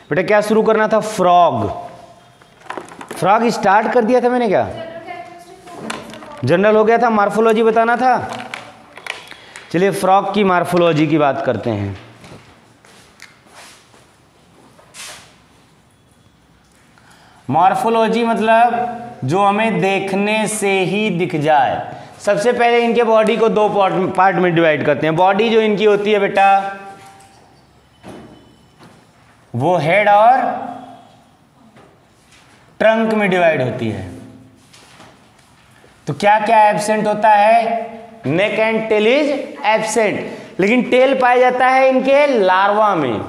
बेटा क्या शुरू करना था? फ्रॉग। फ्रॉग स्टार्ट कर दिया था मैंने क्या? जनरल हो गया था, मार्फोलॉजी बताना था। चलिए फ्रॉग की मार्फोलॉजी की बात करते हैं। मॉर्फोलॉजी मतलब जो हमें देखने से ही दिख जाए। सबसे पहले इनके बॉडी को दो पार्ट में डिवाइड करते हैं। बॉडी जो इनकी होती है बेटा वो हेड और ट्रंक में डिवाइड होती है। तो क्या क्या एब्सेंट होता है? Neck and tail is absent, लेकिन टेल पाया जाता है इनके लार्वा में।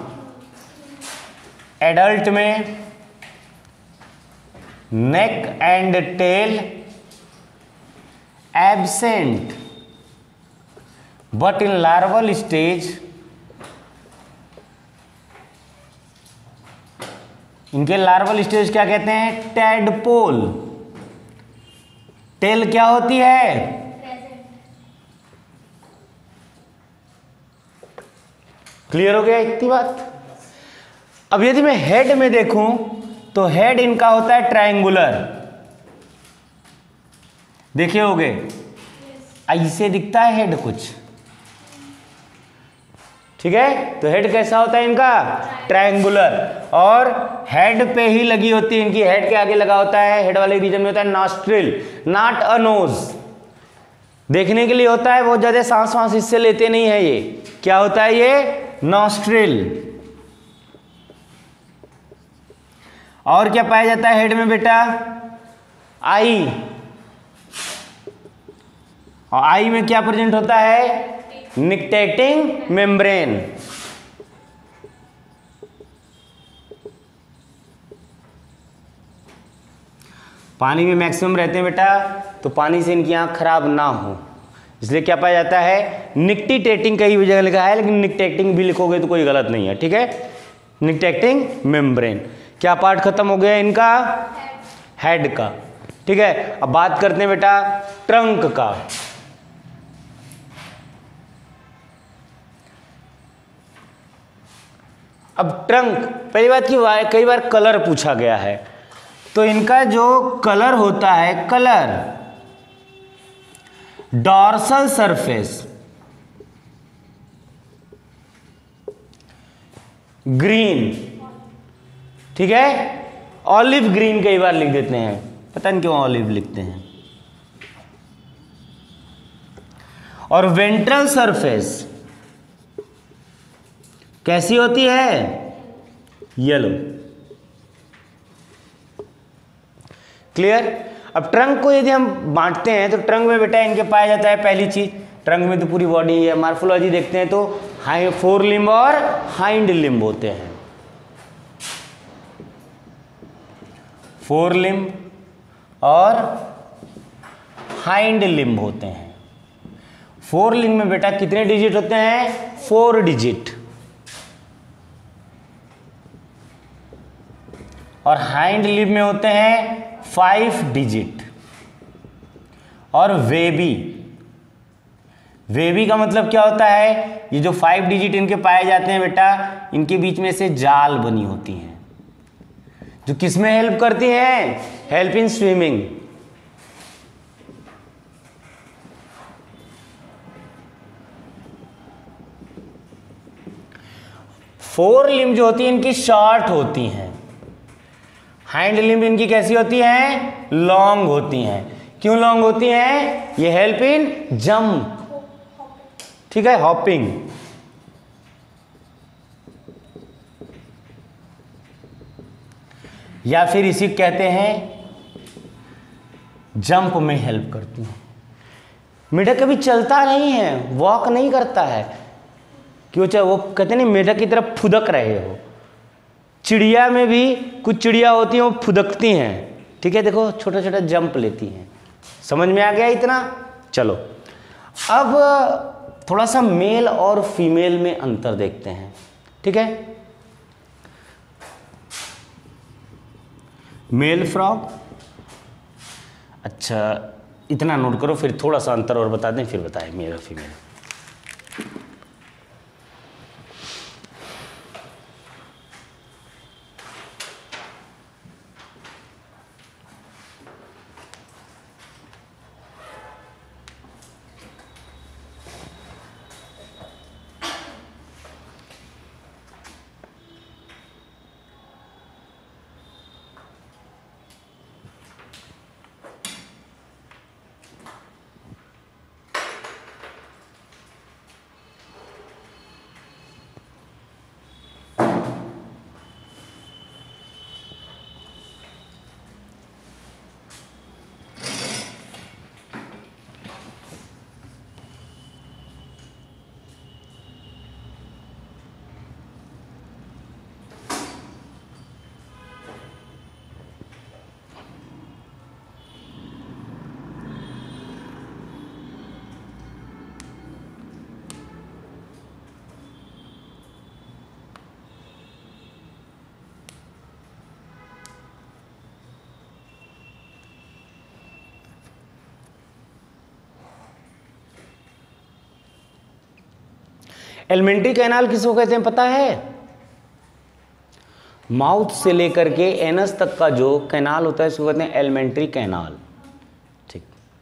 एडल्ट में neck and tail absent, but in larval stage इनके लार्वल स्टेज क्या कहते हैं? टैडपोल। टेल क्या होती है? क्लियर हो गया इतनी बात? अब यदि मैं हेड में देखूं तो हेड इनका होता है ट्रायंगुलर। देखे होगे ऐसे दिखता है हेड कुछ, ठीक है? तो हेड कैसा होता है इनका? ट्रायंगुलर। और हेड पे ही लगी होती है इनकी, हेड के आगे लगा होता है, हेड वाले रीजन में होता है नॉस्ट्रिल, नॉट अ नोज। देखने के लिए होता है, बहुत ज्यादा सांस वांस इससे लेते नहीं है। ये क्या होता है? ये नॉस्ट्रिल। और क्या पाया जाता है हेड में बेटा? आई। और आई में क्या प्रेजेंट होता है? Nictitating membrane. पानी में मैक्सिमम रहते हैं बेटा, तो पानी से इनकी आंख खराब ना हो इसलिए क्या पाया जाता है? निक्टिटेटिंग कई जगह लिखा है, लेकिन निक्टेटिंग भी लिखोगे तो कोई गलत नहीं है, ठीक है? Nictitating membrane. क्या पार्ट खत्म हो गया इनका? हेड का, ठीक है? अब बात करते हैं बेटा ट्रंक का। अब ट्रंक, पहली बात की कई बार कलर पूछा गया है, तो इनका जो कलर होता है, कलर डॉर्सल सरफेस ग्रीन, ठीक है? ऑलिव ग्रीन कई बार लिख देते हैं, पता नहीं क्यों ऑलिव लिखते हैं। और वेंट्रल सरफेस कैसी होती है? येलो। क्लियर? अब ट्रंक को यदि हम बांटते हैं तो ट्रंक में बेटा इनके पाया जाता है, पहली चीज ट्रंक में तो पूरी बॉडी है। मार्फोलॉजी देखते हैं तो फोर लिम्ब और हाइंड लिम्ब होते हैं। फोर लिम्ब और हाइंड लिम्ब होते हैं। फोर लिम्ब में बेटा कितने डिजिट होते हैं? 4 डिजिट। और हाइंड लिम्ब में होते हैं 5 डिजिट। और वेबी, वेबी का मतलब क्या होता है? ये जो 5 डिजिट इनके पाए जाते हैं बेटा, इनके बीच में से जाल बनी होती हैं जो किसमें हेल्प करती हैं? Help in swimming. Forelimb जो होती है इनकी शॉर्ट होती हैं, हाइंड लिम्ब इनकी कैसी होती हैं? लॉन्ग होती हैं। क्यों लॉन्ग होती हैं? ये हेल्प इन जंप, ठीक है? हॉपिंग। या फिर इसी कहते हैं जंप में हेल्प करती हैं। मेढक कभी चलता नहीं है, वॉक नहीं करता है, क्यों? चाहे वो कहते नहीं मेढक की तरफ फुदक रहे हो। चिड़िया में भी कुछ चिड़िया होती हैं वो फुदकती हैं, ठीक है? देखो छोटा छोटा जंप लेती हैं। समझ में आ गया इतना? चलो अब थोड़ा सा मेल और फीमेल में अंतर देखते हैं, ठीक है? मेल फ्रॉग, अच्छा इतना नोट करो, फिर थोड़ा सा अंतर और बता दें, फिर बताएं मेल और फीमेल। एलिमेंट्री कैनाल किसको कहते हैं पता है? माउथ से लेकर के एनस तक का जो कैनाल होता है इसको कहते हैं एलिमेंट्री कैनाल। ठीक,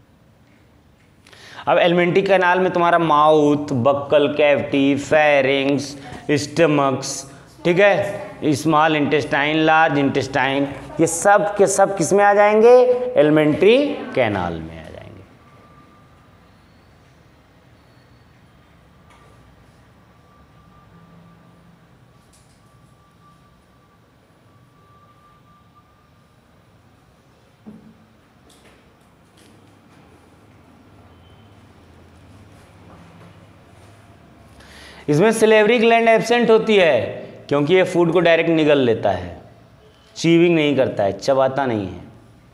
अब एलिमेंट्री कैनाल में तुम्हारा mouth, buccal cavity, pharynx, stomachs, ठीक है, स्मॉल इंटेस्टाइन, लार्ज इंटेस्टाइन, ये सब के सब किस में आ जाएंगे? एलिमेंट्री कैनाल में आ जाएंगे। इसमें सिलेवरी ग्लैंड एब्सेंट होती है क्योंकि ये फूड को डायरेक्ट निगल लेता है, चीविंग नहीं करता है, चबाता नहीं है।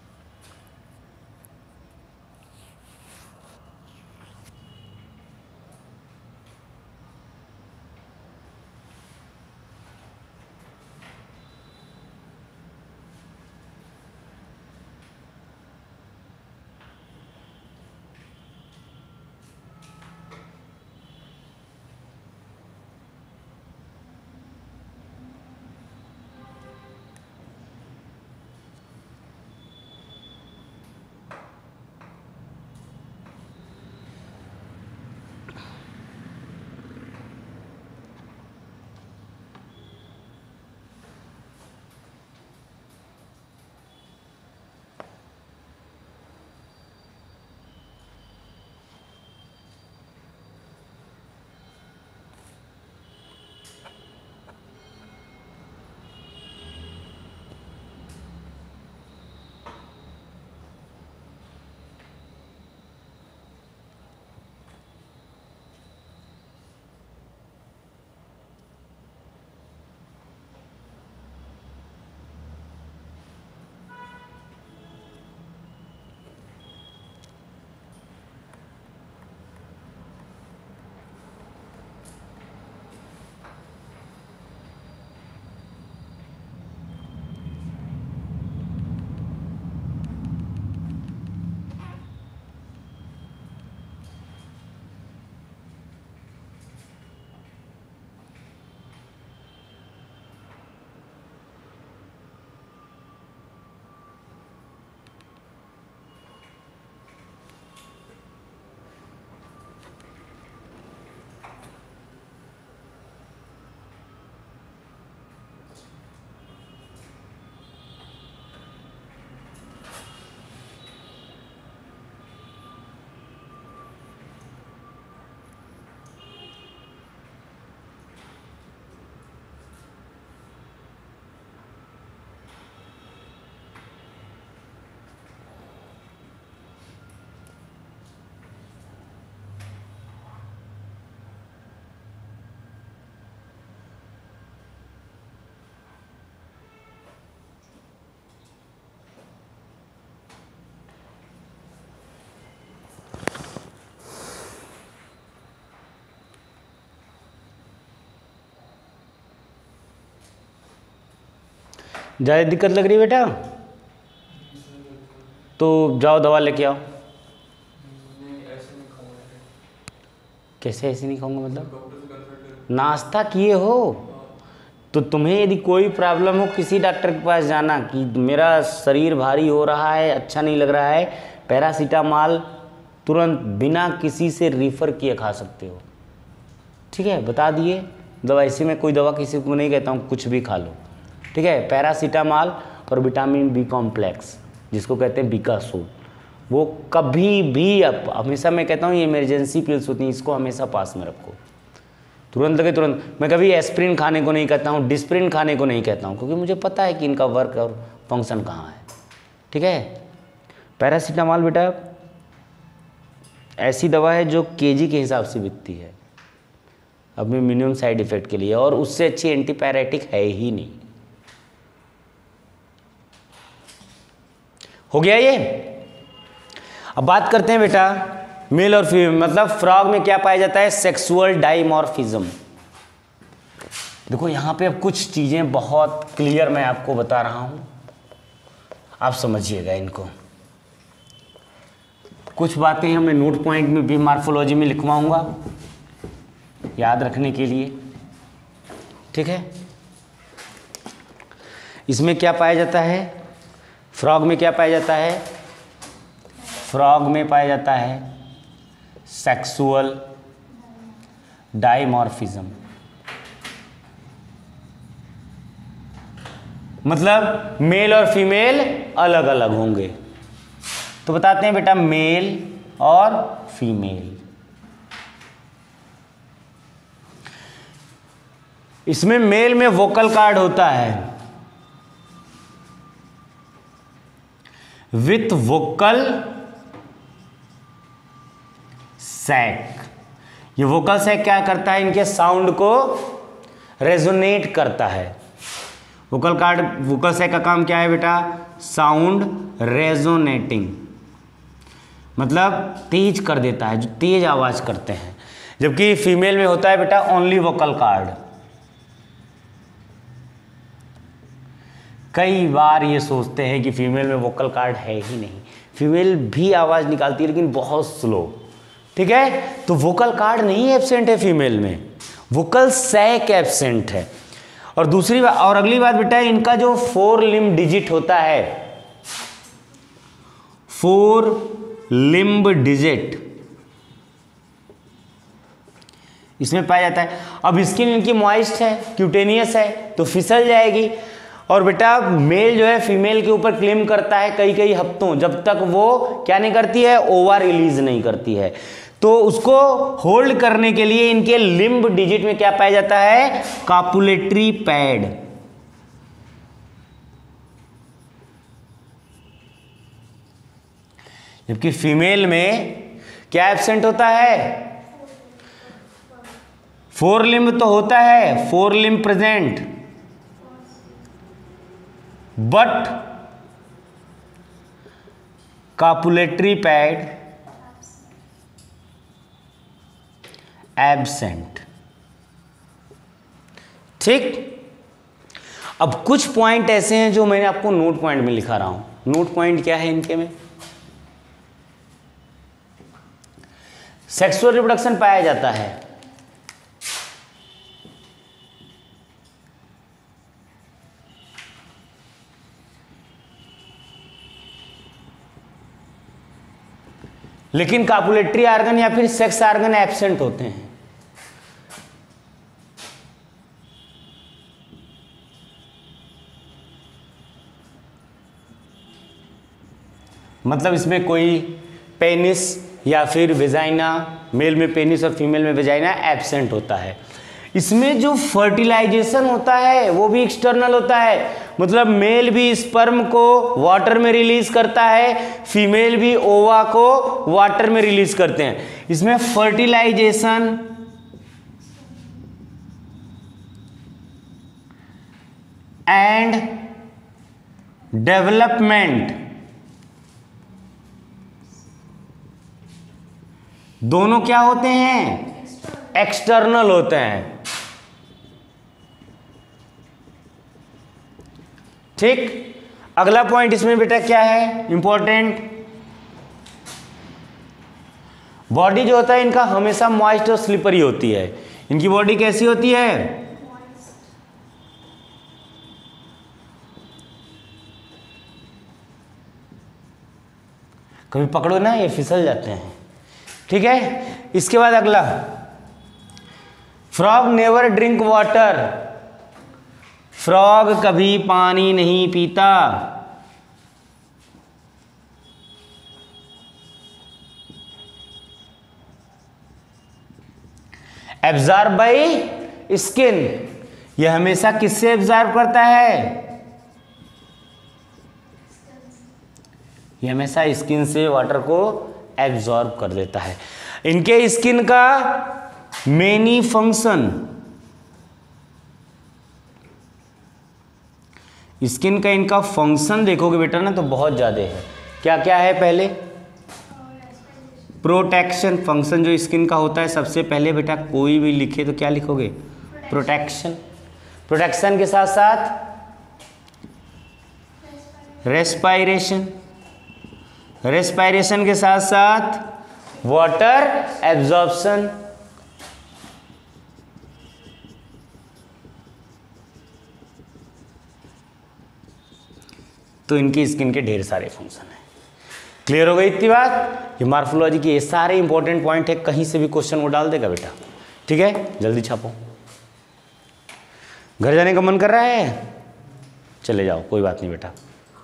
ज़्यादा दिक्कत लग रही है बेटा तो जाओ दवा लेके आओ। कैसे ऐसे नहीं खाऊंगा मतलब? नाश्ता किए हो तो तुम्हें यदि कोई प्रॉब्लम हो किसी डॉक्टर के पास जाना कि मेरा शरीर भारी हो रहा है, अच्छा नहीं लग रहा है, पैरासीटामॉल तुरंत बिना किसी से रिफ़र किए खा सकते हो। ठीक है, बता दिए दवा। ऐसे में कोई दवा किसी को नहीं कहता हूँ, कुछ भी खा लो। ठीक है, पैरासीटामॉल और विटामिन बी कॉम्प्लेक्स जिसको कहते हैं बीका सूट, वो कभी भी हमेशा मैं कहता हूँ ये इमरजेंसी पिल्स होती हैं, इसको हमेशा पास में रखो। तुरंत लगे तुरंत। मैं कभी एस्प्रिन खाने को नहीं कहता हूँ, डिस्प्रिन खाने को नहीं कहता हूँ, क्योंकि मुझे पता है कि इनका वर्क और फंक्शन कहाँ है। ठीक है, पैरासीटामॉल बेटा ऐसी दवा है जो केजी के हिसाब से बिकती है अपने मिनिमम साइड इफ़ेक्ट के लिए, और उससे अच्छी एंटीपायरेटिक है ही नहीं। हो गया ये। अब बात करते हैं बेटा मेल और फीमेल, मतलब फ्रॉग में क्या पाया जाता है? Sexual dimorphism. देखो यहाँ पे अब कुछ चीज़ें बहुत क्लियर मैं आपको बता रहा हूँ, आप समझिएगा इनको। कुछ बातें हमें नोट पॉइंट में भी मॉर्फोलॉजी में लिखवाऊंगा, याद रखने के लिए, ठीक है। इसमें क्या पाया जाता है, फ्रॉग में क्या पाया जाता है, फ्रॉग में पाया जाता है सेक्सुअल डाइमॉर्फिज्म, मतलब मेल और फीमेल अलग अलग होंगे। तो बताते हैं बेटा मेल और फीमेल। इसमें मेल में वोकल कार्ड होता है विथ वोकल सैक। ये वोकल सैक क्या करता है, इनके साउंड को रेजोनेट करता है। वोकल सैक का काम क्या है बेटा, साउंड रेजोनेटिंग, मतलब तेज कर देता है, जो तेज आवाज करते हैं। जबकि फीमेल में होता है बेटा ओनली वोकल कार्ड। कई बार ये सोचते हैं कि फीमेल में वोकल कार्ड है ही नहीं, फीमेल भी आवाज निकालती है लेकिन बहुत स्लो, ठीक है। तो वोकल कार्ड नहीं एब्सेंट है फीमेल में, वोकल सैक एब्सेंट है। और दूसरी बात, और अगली बात बेटा, इनका जो 4 लिम्ब डिजिट होता है, 4 लिम्ब डिजिट इसमें पाया जाता है। अब स्किन इनकी मॉइस्ट है, क्यूटेनियस है, तो फिसल जाएगी। और बेटा मेल जो है फीमेल के ऊपर क्लेम करता है कई कई हफ्तों, जब तक वो क्या नहीं करती है, ओवा रिलीज नहीं करती है। तो उसको होल्ड करने के लिए इनके लिम्ब डिजिट में क्या पाया जाता है, कापुलेटरी पैड। जबकि फीमेल में क्या एब्सेंट होता है, 4 लिम्ब तो होता है, 4 limb present, but copulatory pad absent, ठीक। अब कुछ पॉइंट ऐसे हैं जो मैंने आपको नोट पॉइंट में लिखा रहा हूं। नोट पॉइंट क्या है इनके में, सेक्सुअल रिप्रोडक्शन पाया जाता है, लेकिन कापुलेटरी आर्गन या फिर सेक्स आर्गन एब्सेंट होते हैं। मतलब इसमें कोई पेनिस या फिर वेजाइना, मेल में पेनिस और फीमेल में वेजाइना एब्सेंट होता है। इसमें जो फर्टिलाइजेशन होता है वो भी एक्सटर्नल होता है, मतलब मेल भी स्पर्म को वाटर में रिलीज करता है, फीमेल भी ओवा को वाटर में रिलीज करते हैं। इसमें फर्टिलाइजेशन एंड डेवलपमेंट दोनों क्या होते हैं, एक्सटर्नल होते हैं, ठीक। अगला पॉइंट इसमें बेटा क्या है इंपॉर्टेंट, बॉडी जो होता है इनका हमेशा मॉइस्ट और स्लिपरी होती है। इनकी बॉडी कैसी होती है, कभी पकड़ो ना ये फिसल जाते हैं, ठीक है। इसके बाद अगला, frog never drink water, frog कभी पानी नहीं पीता। एब्जॉर्ब बाई स्किन, यह हमेशा किससे एब्जॉर्ब करता है, यह हमेशा स्किन से वाटर को एब्जॉर्ब कर देता है। इनके स्किन का मेनी फंक्शन, स्किन का इनका फंक्शन देखोगे बेटा ना तो बहुत ज़्यादा है। क्या क्या है, पहले प्रोटेक्शन फंक्शन जो स्किन का होता है, सबसे पहले बेटा कोई भी लिखे तो क्या लिखोगे, प्रोटेक्शन। प्रोटेक्शन के साथ साथ रेस्पायरेशन, रेस्पायरेशन के साथ साथ वाटर एब्जॉर्प्शन, तो इनकी स्किन के ढेर सारे फंक्शन हैं। क्लियर हो गई इतनी बात? ये मार्फोलॉजी के ये सारे इंपॉर्टेंट पॉइंट है, कहीं से भी क्वेश्चन वो डाल देगा बेटा। ठीक है, जल्दी छापो। घर जाने का मन कर रहा है? चले जाओ, कोई बात नहीं बेटा।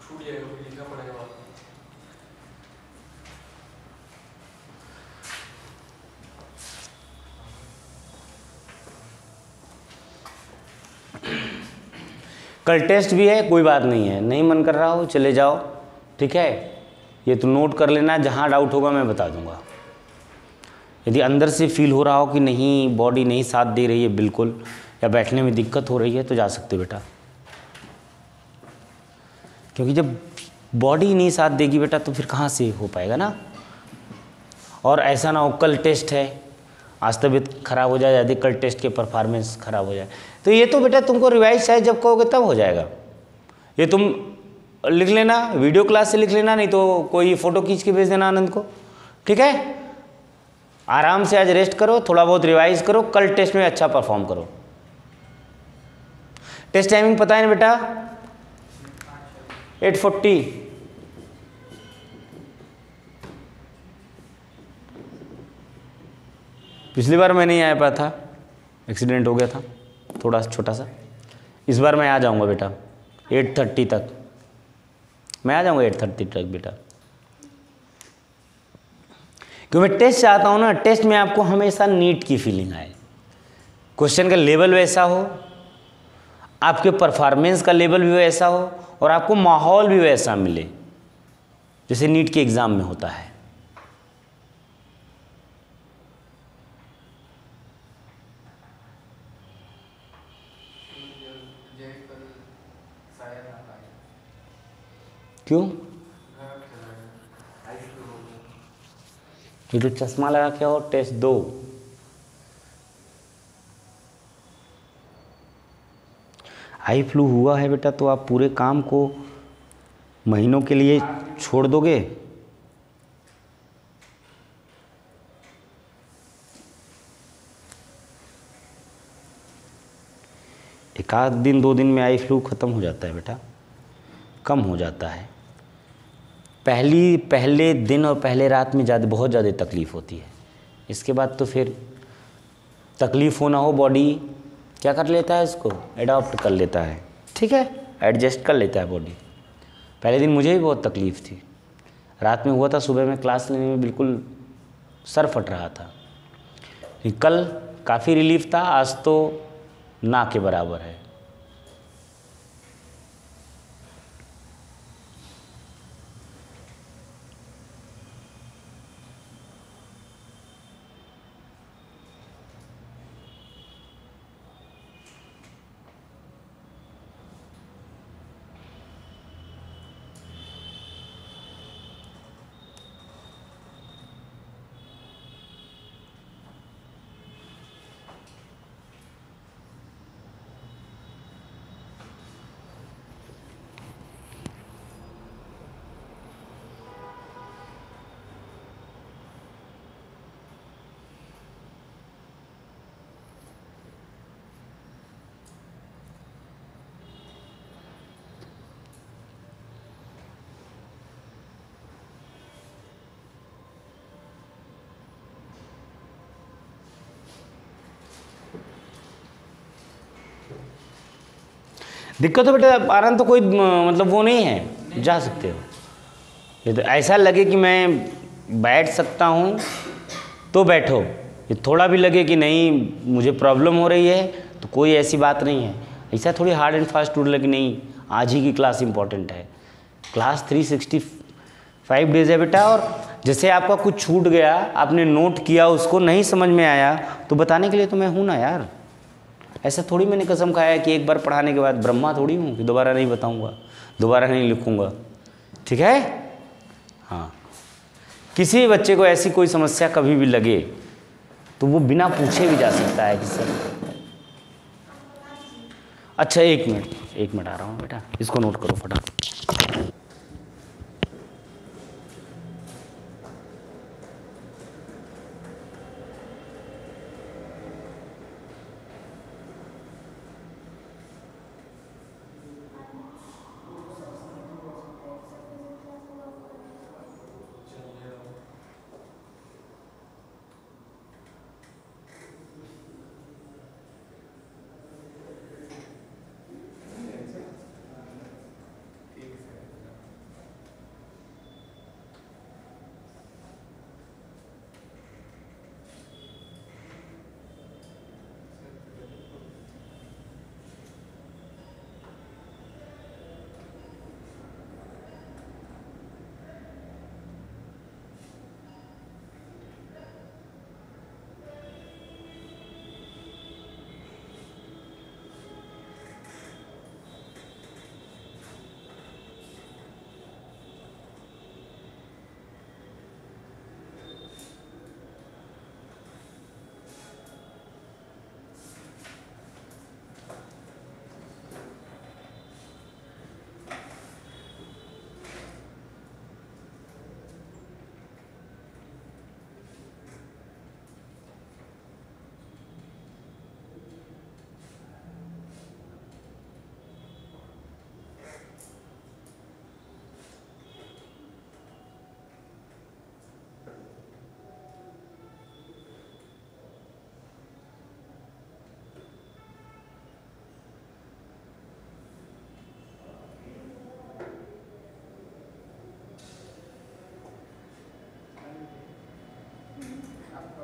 कल टेस्ट भी है, कोई बात नहीं है, नहीं मन कर रहा हो चले जाओ। ठीक है, ये तो नोट कर लेना, जहाँ डाउट होगा मैं बता दूंगा। यदि अंदर से फील हो रहा हो कि नहीं बॉडी नहीं साथ दे रही है बिल्कुल, या बैठने में दिक्कत हो रही है, तो जा सकते हो बेटा। क्योंकि जब बॉडी नहीं साथ देगी बेटा तो फिर कहाँ से हो पाएगा ना। और ऐसा ना हो कल टेस्ट है, आज तबीयत खराब हो जाए, यदि कल टेस्ट के परफॉर्मेंस खराब हो जाए, तो ये तो बेटा तुमको रिवाइज शायद जब कहोगे तब हो जाएगा। ये तुम लिख लेना, वीडियो क्लास से लिख लेना, नहीं तो कोई फ़ोटो खींच के भेज देना आनंद को। ठीक है, आराम से आज रेस्ट करो, थोड़ा बहुत रिवाइज करो, कल टेस्ट में अच्छा परफॉर्म करो। टेस्ट टाइमिंग पता है ना बेटा? 8:40। पिछली बार मैं नहीं आ पाया था, एक्सीडेंट हो गया था थोड़ा छोटा सा। इस बार मैं आ जाऊंगा बेटा 8:30 तक, मैं आ जाऊंगा 8:30 तक बेटा। क्योंकि मैं टेस्ट चाहता हूँ ना, टेस्ट में आपको हमेशा नीट की फीलिंग आए, क्वेश्चन का लेवल वैसा हो, आपके परफॉर्मेंस का लेवल भी वैसा हो, और आपको माहौल भी वैसा मिले जैसे नीट के एग्ज़ाम में होता है। क्यों? ये तो चश्मा लगा के आओ, टेस्ट दो। हाई फ्लू हुआ है बेटा तो आप पूरे काम को महीनों के लिए छोड़ दोगे? एक आध दिन 2 दिन में आई फ्लू ख़त्म हो जाता है बेटा, कम हो जाता है। पहले दिन और पहले रात में बहुत ज़्यादा तकलीफ़ होती है, इसके बाद तो फिर तकलीफ़ हो ना हो बॉडी क्या कर लेता है, इसको एडॉप्ट कर लेता है। ठीक है, एडजस्ट कर लेता है बॉडी। पहले दिन मुझे भी बहुत तकलीफ़ थी, रात में हुआ था, सुबह में क्लास लेने में बिल्कुल सर फट रहा था। कल काफ़ी रिलीफ था, आज तो ना के बराबर है। दिक्कत तो बेटा आनंद तो कोई मतलब वो नहीं है, जा सकते हो। ये तो ऐसा लगे कि मैं बैठ सकता हूँ तो बैठो, ये थोड़ा भी लगे कि नहीं मुझे प्रॉब्लम हो रही है तो कोई ऐसी बात नहीं है। ऐसा थोड़ी हार्ड एंड फास्ट रूल लगे नहीं आज ही की क्लास इंपॉर्टेंट है। क्लास 365 डेज है बेटा, और जैसे आपका कुछ छूट गया, आपने नोट किया, उसको नहीं समझ में आया तो बताने के लिए तो मैं हूँ ना यार। ऐसा थोड़ी मैंने कसम खाया है कि एक बार पढ़ाने के बाद ब्रह्मा थोड़ी हूँ कि दोबारा नहीं बताऊँगा, दोबारा नहीं लिखूँगा। ठीक है, हाँ। किसी बच्चे को ऐसी कोई समस्या कभी भी लगे तो वो बिना पूछे भी जा सकता है कि सर। अच्छा एक मिनट आ रहा हूँ बेटा, इसको नोट करो फटाफट।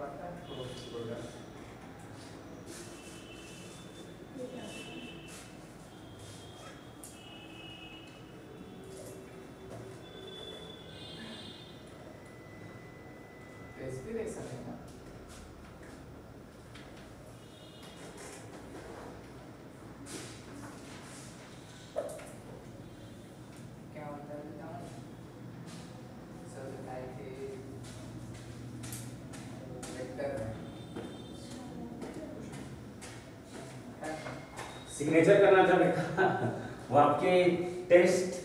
सिग्नेचर करना था बेटा, वो आपके टेस्ट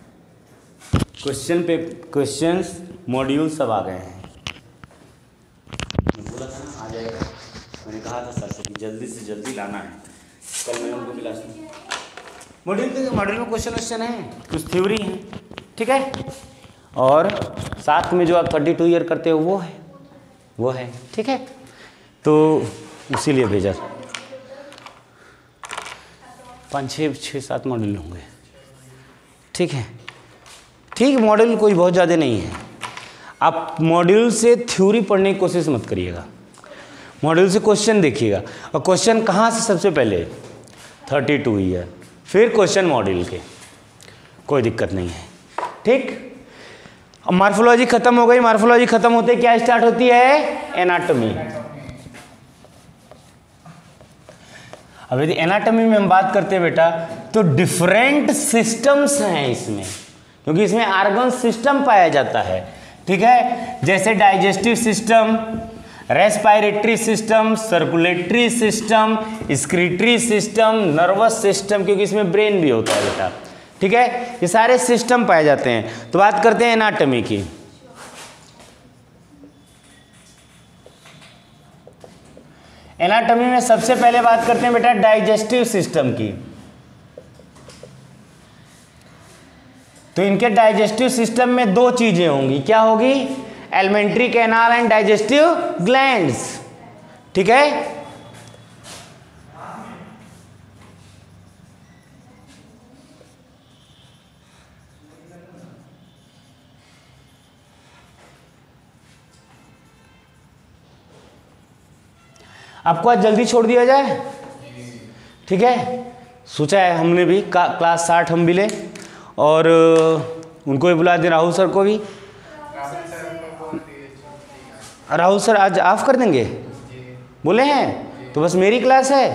क्वेश्चंस मॉड्यूल सब आ गए हैं। मैं बोला था ना आ जाएगा, मैंने कहा था सर से कि जल्दी से जल्दी लाना है। कल मैंने उनको क्लास में मॉड्यूल में क्वेश्चन है, कुछ थ्योरी है, ठीक है, और साथ में जो आप 32 ईयर करते हो वो है, ठीक है, तो इसीलिए भेजा। 5-6-7 मॉड्यूल होंगे, ठीक है, ठीक, मॉड्यूल कोई बहुत ज़्यादा नहीं है। आप मॉड्यूल से थ्योरी पढ़ने की कोशिश मत करिएगा, मॉड्यूल से क्वेश्चन देखिएगा, और क्वेश्चन कहाँ से सबसे पहले 32 ईयर, फिर क्वेश्चन मॉड्यूल के, कोई दिक्कत नहीं है, ठीक। अब मार्फोलॉजी खत्म हो गई, मार्फोलॉजी खत्म होते क्या स्टार्ट होती है, एनाटॉमी। अब यदि एनाटॉमी में हम बात करते हैं बेटा, तो डिफरेंट सिस्टम्स हैं इसमें, क्योंकि इसमें ऑर्गन सिस्टम पाया जाता है, ठीक है, जैसे digestive system, respiratory system, circulatory system, excretory system, nervous system, क्योंकि इसमें ब्रेन भी होता है बेटा, ठीक है, ये सारे सिस्टम पाए जाते हैं। तो बात करते हैं एनाटॉमी की। एनाटॉमी में सबसे पहले बात करते हैं बेटा डाइजेस्टिव सिस्टम की। तो इनके डाइजेस्टिव सिस्टम में दो चीजें होंगी, क्या होगी, alimentary canal and digestive glands, ठीक है। आपको आज जल्दी छोड़ दिया जाए, ठीक है, सोचा है हमने भी क्लास 60 हम भी लें, और उनको भी बुला दें, राहुल सर को भी। राहुल सर आज ऑफ कर देंगे बोले हैं, तो बस मेरी क्लास है,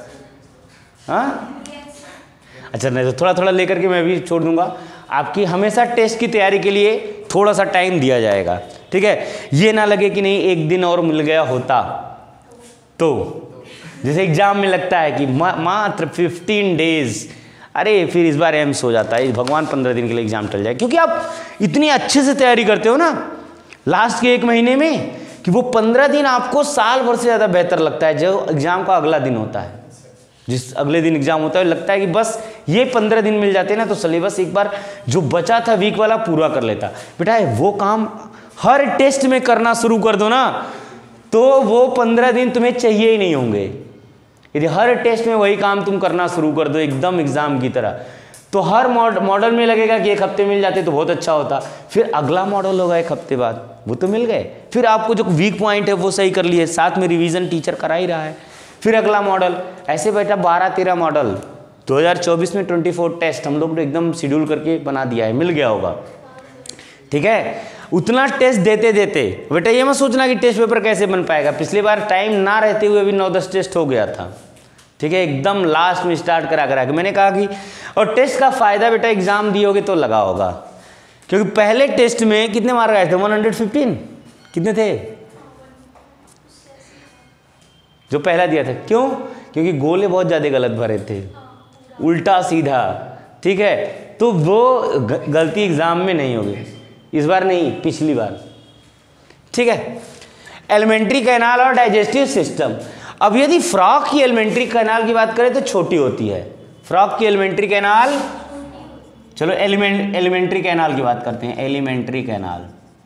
हाँ, अच्छा, नहीं तो थोड़ा थोड़ा लेकर के मैं भी छोड़ दूंगा। आपकी हमेशा टेस्ट की तैयारी के लिए थोड़ा सा टाइम दिया जाएगा, ठीक है, ये ना लगे कि नहीं एक दिन और मिल गया होता, तो जैसे एग्जाम में लगता है कि मात्र 15 डेज, अरे फिर इस बार एम्स हो जाता है, भगवान 15 दिन के लिए एग्जाम टल जाए, क्योंकि आप इतनी अच्छे से तैयारी करते हो ना लास्ट के 1 महीने में, कि वो 15 दिन आपको साल भर से ज़्यादा बेहतर लगता है। जो एग्जाम का अगला दिन होता है, जिस अगले दिन एग्जाम होता है, लगता है कि बस ये 15 दिन मिल जाते हैं ना, तो सिलेबस एक बार जो बचा था वीक वाला पूरा कर लेता। बेटा वो काम हर टेस्ट में करना शुरू कर दो ना, तो वो 15 दिन तुम्हें चाहिए ही नहीं होंगे। यदि हर टेस्ट में वही काम तुम करना शुरू कर दो एकदम एग्जाम की तरह, तो हर मॉडल में लगेगा कि 1 हफ्ते मिल जाते तो बहुत अच्छा होता। फिर अगला मॉडल होगा 1 हफ्ते बाद, वो तो मिल गए, फिर आपको जो वीक पॉइंट है वो सही कर लिए, साथ में रिवीजन टीचर करा ही रहा है, फिर अगला मॉडल, ऐसे बेटा 12-13 मॉडल। 2024 में 24 टेस्ट हम लोग ने एकदम शेड्यूल करके बना दिया है, मिल गया होगा, ठीक है। उतना टेस्ट देते देते बेटा ये मत सोचना कि टेस्ट पेपर कैसे बन पाएगा, पिछली बार टाइम ना रहते हुए भी 9-10 टेस्ट हो गया था, ठीक है, एकदम लास्ट में स्टार्ट करा के मैंने कहा कि, और टेस्ट का फायदा बेटा एग्जाम दियोगे तो लगा होगा, क्योंकि पहले टेस्ट में कितने मार्क आए थे, 115 कितने थे जो पहला दिया था, क्यों, क्योंकि गोले बहुत ज़्यादा गलत भरे थे, उल्टा सीधा, ठीक है, तो वो गलती एग्जाम में नहीं होगी, इस बार नहीं पिछली बार, ठीक है। एलिमेंट्री कैनाल और डाइजेस्टिव सिस्टम। अब यदि फ्रॉग की एलिमेंट्री कैनाल की बात करें तो छोटी होती है, फ्रॉग की एलिमेंट्री कैनाल, चलो एलिमेंट्री कैनाल की बात करते हैं, एलिमेंट्री कैनाल।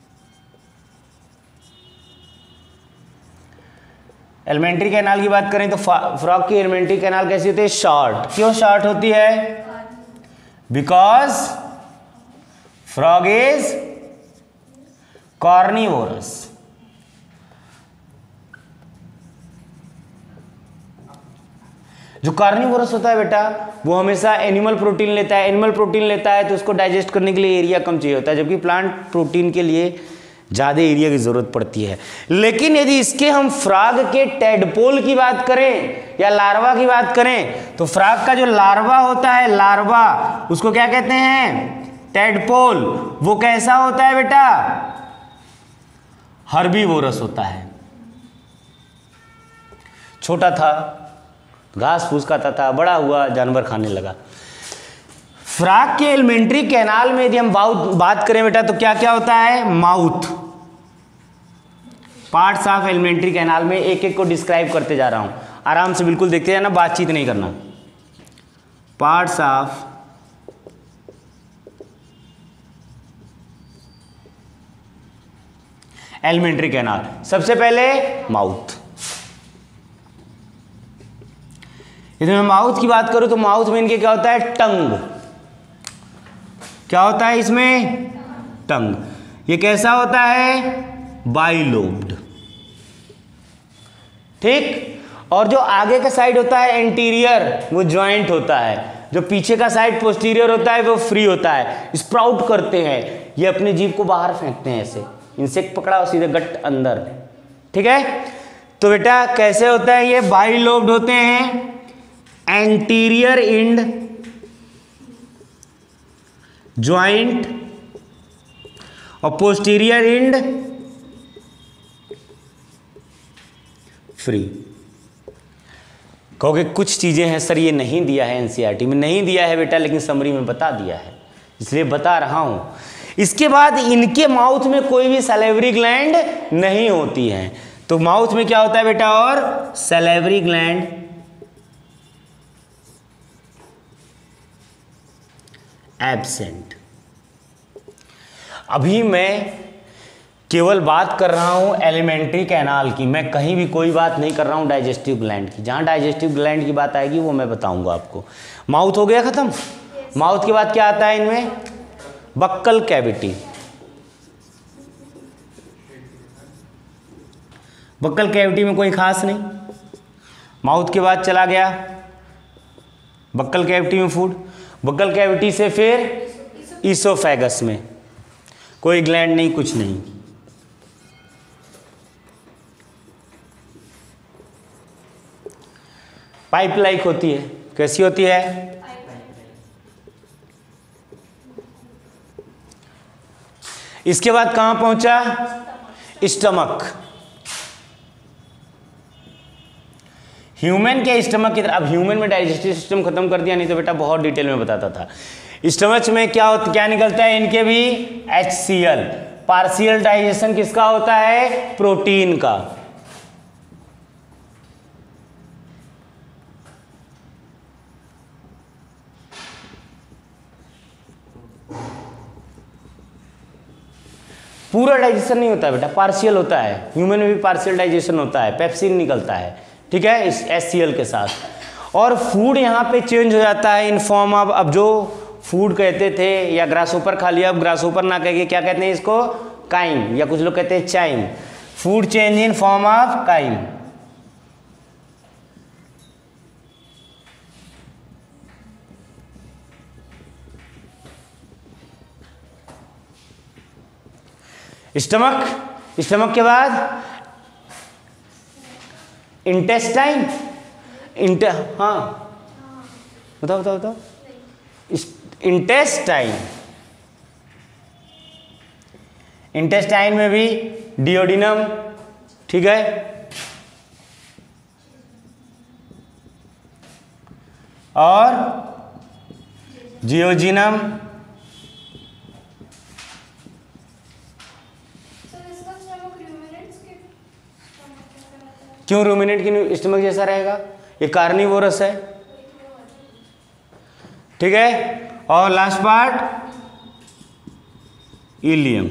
एलिमेंट्री कैनाल की बात करें तो फ्रॉग की एलिमेंट्री कैनाल कैसी होती है, शॉर्ट। क्यों शॉर्ट होती है, बिकॉज फ्रॉग इज कार्निवोरस, जो कार्निवोरस होता है बेटा वो हमेशा एनिमल प्रोटीन लेता है। एनिमल प्रोटीन लेता है तो उसको डाइजेस्ट करने के लिए एरिया कम चाहिए होता है, जबकि प्लांट प्रोटीन के लिए ज़्यादा एरिया की ज़रूरत पड़ती है। लेकिन यदि इसके हम फ्रॉग के टेडपोल की बात करें या लार्वा की बात करें तो फ्रॉग का जो लार्वा होता है, लार्वा उसको क्या कहते हैं? टेडपोल। वो कैसा होता है बेटा? हर्बीवोरस होता है। छोटा था, घास फूस खाता था, बड़ा हुआ जानवर खाने लगा। फ्रॉग के एलिमेंट्री कैनाल में यदि हम बात करें बेटा तो क्या क्या होता है? Mouth, parts of alimentary canal में एक एक को डिस्क्राइब करते जा रहा हूं, आराम से बिल्कुल देखते जाना, बातचीत नहीं करना। Parts of alimentary canal. सबसे पहले माउथ। यदि मैं माउथ की बात करूं तो माउथ में इनके क्या होता है? टंग। क्या होता है इसमें? टंग। ये कैसा होता है? बाइलोब्ड। ठीक। और जो आगे का साइड होता है एंटीरियर, वो जॉइंट होता है। जो पीछे का साइड पोस्टीरियर होता है वो फ्री होता है। स्प्राउट करते हैं, ये अपने जीभ को बाहर फेंकते हैं ऐसे। इंसेक्ट पकड़ा और सीधे गट अंदर। ठीक है। तो बेटा कैसे होता है? ये बाइलोब्ड होते हैं। एंटीरियर इंड ज्वाइंट और पोस्टीरियर इंड फ्री। कहोगे कुछ चीजें हैं सर ये नहीं दिया है एनसीईआरटी में। नहीं दिया है बेटा, लेकिन समरी में बता दिया है, इसलिए बता रहा हूं। इसके बाद इनके माउथ में कोई भी सैलिवरी ग्लैंड नहीं होती है। तो माउथ में क्या होता है बेटा? और सैलिवरी ग्लैंड एब्सेंट। अभी मैं केवल बात कर रहा हूं एलिमेंट्री कैनाल की, मैं कहीं भी कोई बात नहीं कर रहा हूं डाइजेस्टिव ग्लैंड की। जहां डाइजेस्टिव ग्लैंड की बात आएगी वो मैं बताऊंगा आपको। माउथ हो गया खत्म। माउथ के बाद क्या आता है इनमें? Buccal cavity. बक्कल कैविटी में कोई खास नहीं। माउथ के बाद चला गया बक्कल कैविटी में फूड। बक्कल कैविटी से फिर ईसोफेगस में कोई ग्लैंड नहीं, कुछ नहीं। पाइप लाइक होती है। कैसी होती है? इसके बाद कहां पहुंचा? स्टमक। ह्यूमन के स्टमक की तरह। अब ह्यूमन में डाइजेस्टिव सिस्टम खत्म कर दिया, नहीं तो बेटा बहुत डिटेल में बताता था। स्टमक में क्या निकलता है इनके भी? HCl। पार्शियल डाइजेशन किसका होता है? प्रोटीन का। पूरा डाइजेशन नहीं होता है बेटा, पार्शियल होता है। ह्यूमन में भी पार्शियल डाइजेशन होता है, पेप्सिन निकलता है। ठीक है, इस HCl के साथ। और फूड यहाँ पे चेंज हो जाता है इन फॉर्म ऑफ, अब जो फूड कहते थे या ग्रासहोपर खा लिया, अब ग्रासहोपर ना कह के क्या कहते हैं इसको? काइम, या कुछ लोग कहते हैं chyme. Food change in form of chyme. Stomach के बाद इंटेस्टाइन। हाँ बताओ। इंटेस्टाइन में भी डियोडिनम। ठीक है। और जियोजिनम। क्यों रूमिनेंट की स्टमक जैसा रहेगा? ये कार्निवोरस है। ठीक है। और लास्ट पार्ट इलियम।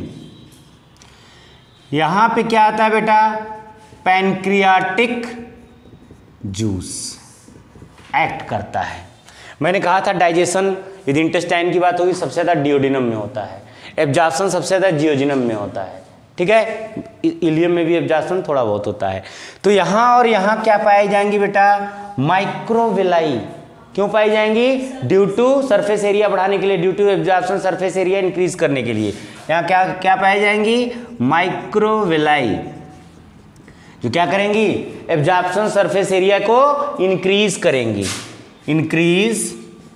यहां पे क्या आता है बेटा? पैनक्रियाटिक जूस एक्ट करता है। मैंने कहा था डाइजेशन यदि इंटेस्टाइन की बात होगी सबसे ज़्यादा डियोडिनम में होता है, एब्जॉर्प्शन सबसे ज़्यादा जियोजिनम में होता है। ठीक है, इलियम में भी एब्जॉर्प्शन थोड़ा बहुत होता है। तो यहाँ और यहाँ क्या पाई जाएंगी बेटा, माइक्रोविलाई। क्यों पाई जाएंगी, ड्यू टू सरफेस एरिया बढ़ाने के लिए, due to absorption surface area increase करने के लिए। यहाँ क्या क्या पाई जाएंगी, माइक्रोविलाई, जो क्या करेंगी, एब्जॉर्प्शन सरफेस एरिया को इंक्रीज करेंगी, इंक्रीज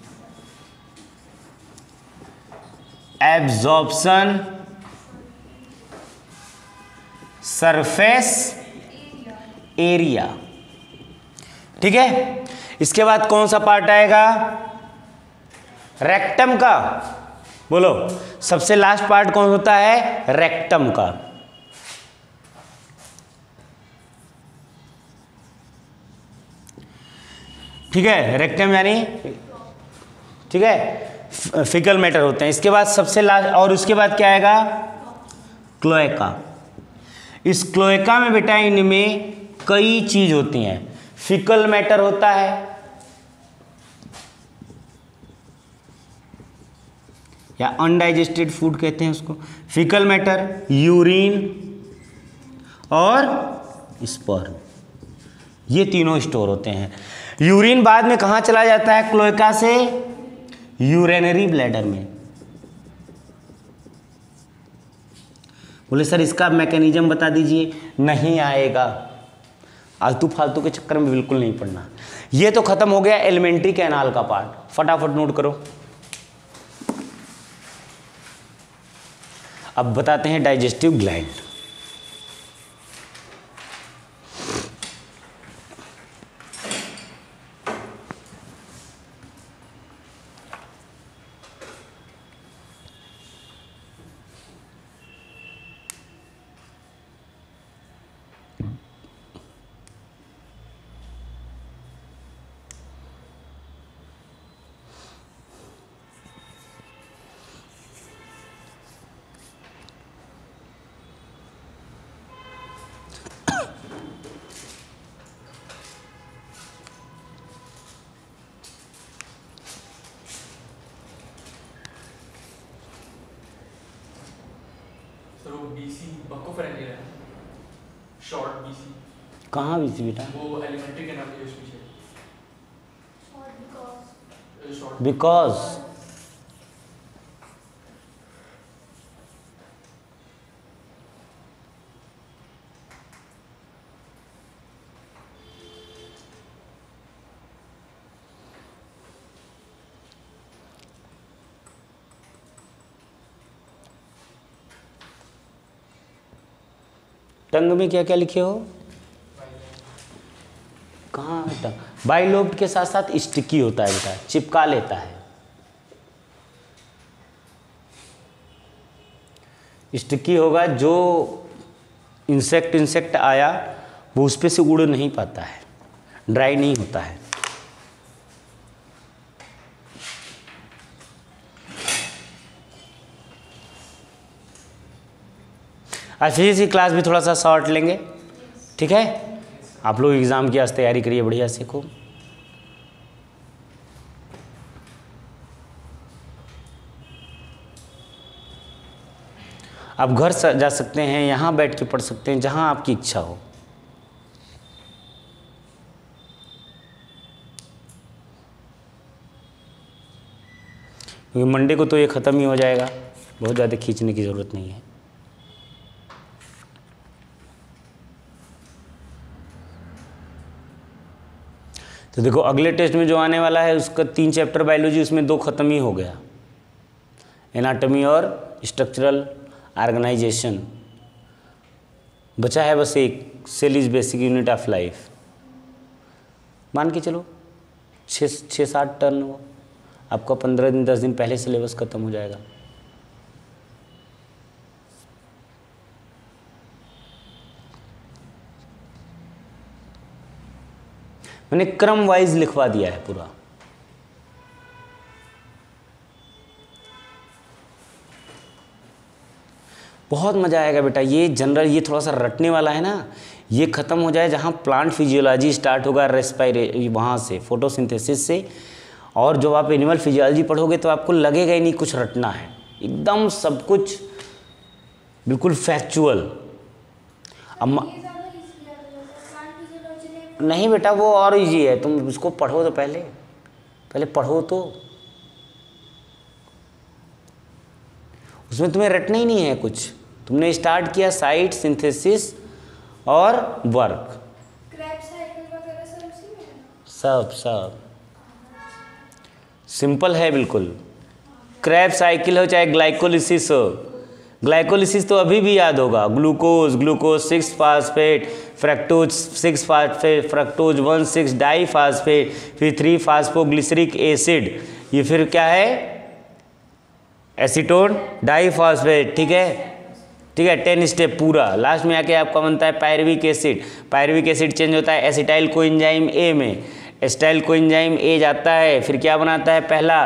एब्जॉर्प्शन सरफेस एरिया। ठीक है, इसके बाद कौन सा पार्ट आएगा, रेक्टम का, बोलो सबसे लास्ट पार्ट कौन होता है, रेक्टम का। ठीक है, रेक्टम यानी, ठीक है, फिकल मैटर होते हैं। इसके बाद सबसे लास्ट, और उसके बाद क्या आएगा, क्लोएका। इस क्लोएका में बेटा इनमें कई चीज होती हैं, फिकल मैटर होता है, या अनडाइजेस्टेड फूड कहते हैं उसको, फिकल मैटर, यूरिन और स्पर्म, ये तीनों स्टोर होते हैं। यूरिन बाद में कहाँ चला जाता है, क्लोएका से यूरिनरी ब्लैडर में। बोले सर इसका मैकेनिज्म बता दीजिए, नहीं आएगा, आलतू फालतू के चक्कर में बिल्कुल नहीं पड़ना। ये तो खत्म हो गया एलिमेंट्री कैनाल का पार्ट, फटाफट नोट करो। अब बताते हैं डाइजेस्टिव ग्लैंड। बीसी बकोफेरेंजियल है, शॉर्ट बीसी। कहाँ बीसी बेटा, वो एलिमेंट्री कैनाल के उसमें शॉर्ट बिकॉज टंग में क्या क्या लिखे हो, कहाँ है टंग, बाइलोब्ड के साथ साथ स्टिकी होता है बेटा, चिपका लेता है। स्टिकी होगा, जो इंसेक्ट आया वो उस पे से उड़ नहीं पाता है, ड्राई नहीं होता है। आज फिजिक्स की क्लास भी थोड़ा सा शॉर्ट लेंगे, ठीक है। आप लोग एग्ज़ाम की आज तैयारी करिए बढ़िया से खूब। आप घर जा सकते हैं, यहाँ बैठ के पढ़ सकते हैं, जहाँ आपकी इच्छा हो। क्योंकि मंडे को तो ये ख़त्म ही हो जाएगा, बहुत ज़्यादा खींचने की ज़रूरत नहीं है। तो देखो अगले टेस्ट में जो आने वाला है उसका 3 चैप्टर बायोलॉजी, उसमें 2 ख़त्म ही हो गया, एनाटॉमी और स्ट्रक्चरल ऑर्गेनाइजेशन। बचा है बस एक, cell is basic unit of life. मान के चलो 6-7 टर्न हो, आपका 15 दिन 10 दिन पहले सिलेबस ख़त्म हो जाएगा। मैंने क्रम वाइज लिखवा दिया है पूरा। बहुत मज़ा आएगा बेटा, ये जनरल, ये थोड़ा सा रटने वाला है ना, ये ख़त्म हो जाए जहाँ प्लांट फिजियोलॉजी स्टार्ट होगा, रेस्पायरे वहाँ से, फोटोसिंथेसिस से। और जब आप एनिमल फिजियोलॉजी पढ़ोगे तो आपको लगेगा ही नहीं कुछ रटना है, एकदम सब कुछ बिल्कुल फैक्चुअल। अब नहीं बेटा, वो और इजी है, तुम इसको पढ़ो तो पहले पढ़ो तो। उसमें तुम्हें रटना ही नहीं है कुछ, तुमने स्टार्ट किया साइट, सिंथेसिस और वर्क, सब सिंपल है बिल्कुल। क्रैब साइकिल हो चाहे ग्लाइकोलिसिस हो, ग्लाइकोलिसिस तो अभी भी याद होगा, glucose 6 phosphate, fructose 6 phosphate, fructose 1,6 diphosphate, फिर 3 फास्फोग्लिसरिक एसिड, ये फिर क्या है, एसीटोन डाइफास्फेट। ठीक है 10 स्टेप पूरा। लास्ट में आके आपका बनता है pyruvic acid. Pyruvic acid change होता है एसिटाइल कोएंजाइम ए में, एसिटाइल कोएंजाइम ए जाता है, फिर क्या बनाता है, पहला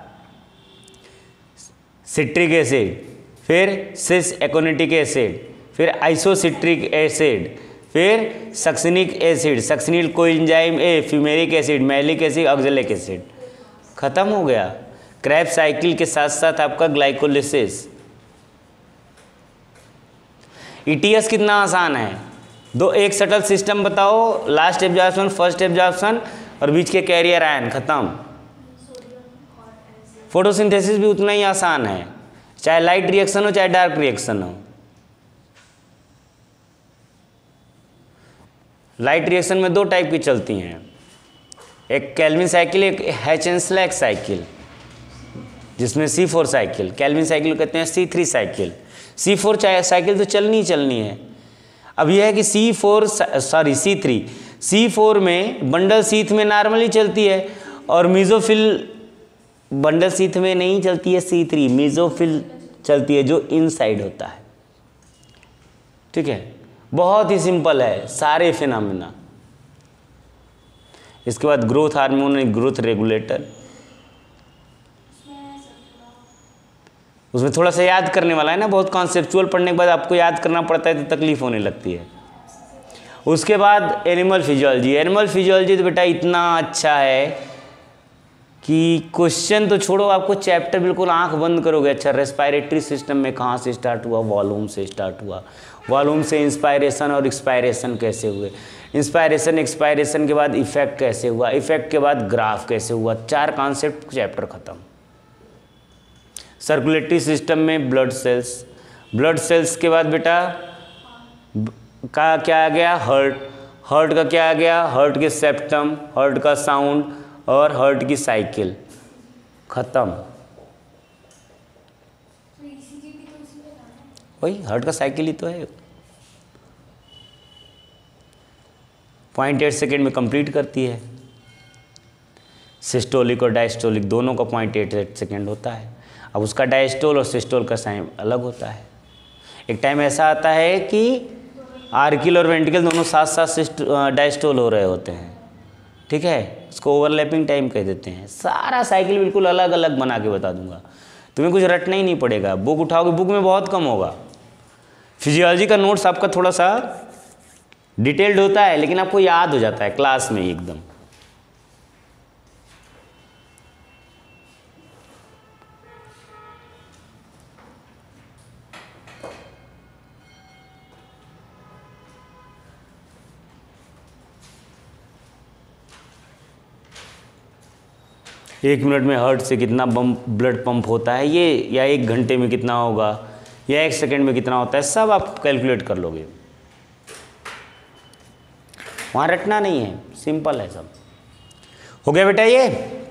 सिट्रिक एसिड, फिर सिस एकोनिटिक एसिड, फिर आइसोसिट्रिक एसिड, फिर succinic acid, succinyl coenzyme A, fumaric acid, malic acid, oxalic acid, खत्म हो गया। क्रैब साइकिल के साथ साथ आपका ग्लाइकोलिसिस। ईटीएस कितना आसान है, एक सटल सिस्टम बताओ, लास्ट एब्जॉर्प्शन, फर्स्ट एब्जॉर्प्शन और बीच के कैरियर आयन, खत्म। फोटोसिंथेसिस भी उतना ही आसान है, चाहे लाइट रिएक्शन हो चाहे डार्क रिएक्शन हो। लाइट रिएक्शन में 2 टाइप की चलती हैं, एक केल्विन साइकिल, एक हैचेंस्लैक साइकिल, जिसमें C4 साइकिल, केल्विन साइकिल कहते हैं C3 साइकिल। C4 साइकिल तो चलनी है। अब यह है कि C3 C4 में बंडल शीथ में नॉर्मली चलती है, और मीजोफिल बंडल शीथ में नहीं चलती है, C3 मीजोफिल चलती है जो इनसाइड होता है। ठीक है, बहुत ही सिंपल है सारे फिनोमेना। इसके बाद ग्रोथ हार्मोन, ग्रोथ रेगुलेटर, उसमें थोड़ा सा याद करने वाला है ना, बहुत कॉन्सेप्चुअल पढ़ने के बाद आपको याद करना पड़ता है तो तकलीफ होने लगती है। उसके बाद एनिमल फिजियोलॉजी। एनिमल फिजियोलॉजी तो बेटा इतना अच्छा है कि क्वेश्चन तो छोड़ो, आपको चैप्टर बिल्कुल आंख बंद करोगे। अच्छा, रेस्पिरेटरी सिस्टम में कहाँ से स्टार्ट हुआ, वॉल्यूम से स्टार्ट हुआ, वॉल्यूम से इंस्पायरेशन और एक्सपायरेशन कैसे हुए, इंस्पायरेशन एक्सपायरेशन के बाद इफेक्ट कैसे हुआ, इफेक्ट के बाद ग्राफ कैसे हुआ, 4 कॉन्सेप्ट, चैप्टर खत्म। सर्कुलेटरी सिस्टम में ब्लड सेल्स, ब्लड सेल्स के बाद बेटा का क्या आ गया, हार्ट का क्या आ गया, हार्ट के सेप्टम, हार्ट का साउंड और हार्ट की साइकिल, खत्म। वही हार्ट का साइकिल ही तो है, 0.8 सेकेंड में कंप्लीट करती है। सिस्टोलिक और डायस्टोलिक दोनों का 0.88 सेकेंड होता है। अब उसका डायस्टोल और सिस्टोल का टाइम अलग होता है। एक टाइम ऐसा आता है कि आर्किल और वेंट्रिकल दोनों साथ साथ डायस्टोल हो रहे होते हैं। ठीक है, उसको ओवरलैपिंग टाइम कह देते हैं। सारा साइकिल बिल्कुल अलग अलग बना के बता दूंगा, तुम्हें कुछ रटना ही नहीं पड़ेगा। बुक उठाओगे, बुक में बहुत कम होगा। फिजियोलॉजी का नोट्स आपका थोड़ा सा डिटेल्ड होता है, लेकिन आपको याद हो जाता है क्लास में एकदम। एक मिनट में हार्ट से कितना ब्लड पंप होता है ये, या 1 घंटे में कितना होगा, या 1 सेकेंड में कितना होता है, सब आप कैलकुलेट कर लोगे। वहाँ रटना नहीं है, सिंपल है सब। हो गया बेटा ये।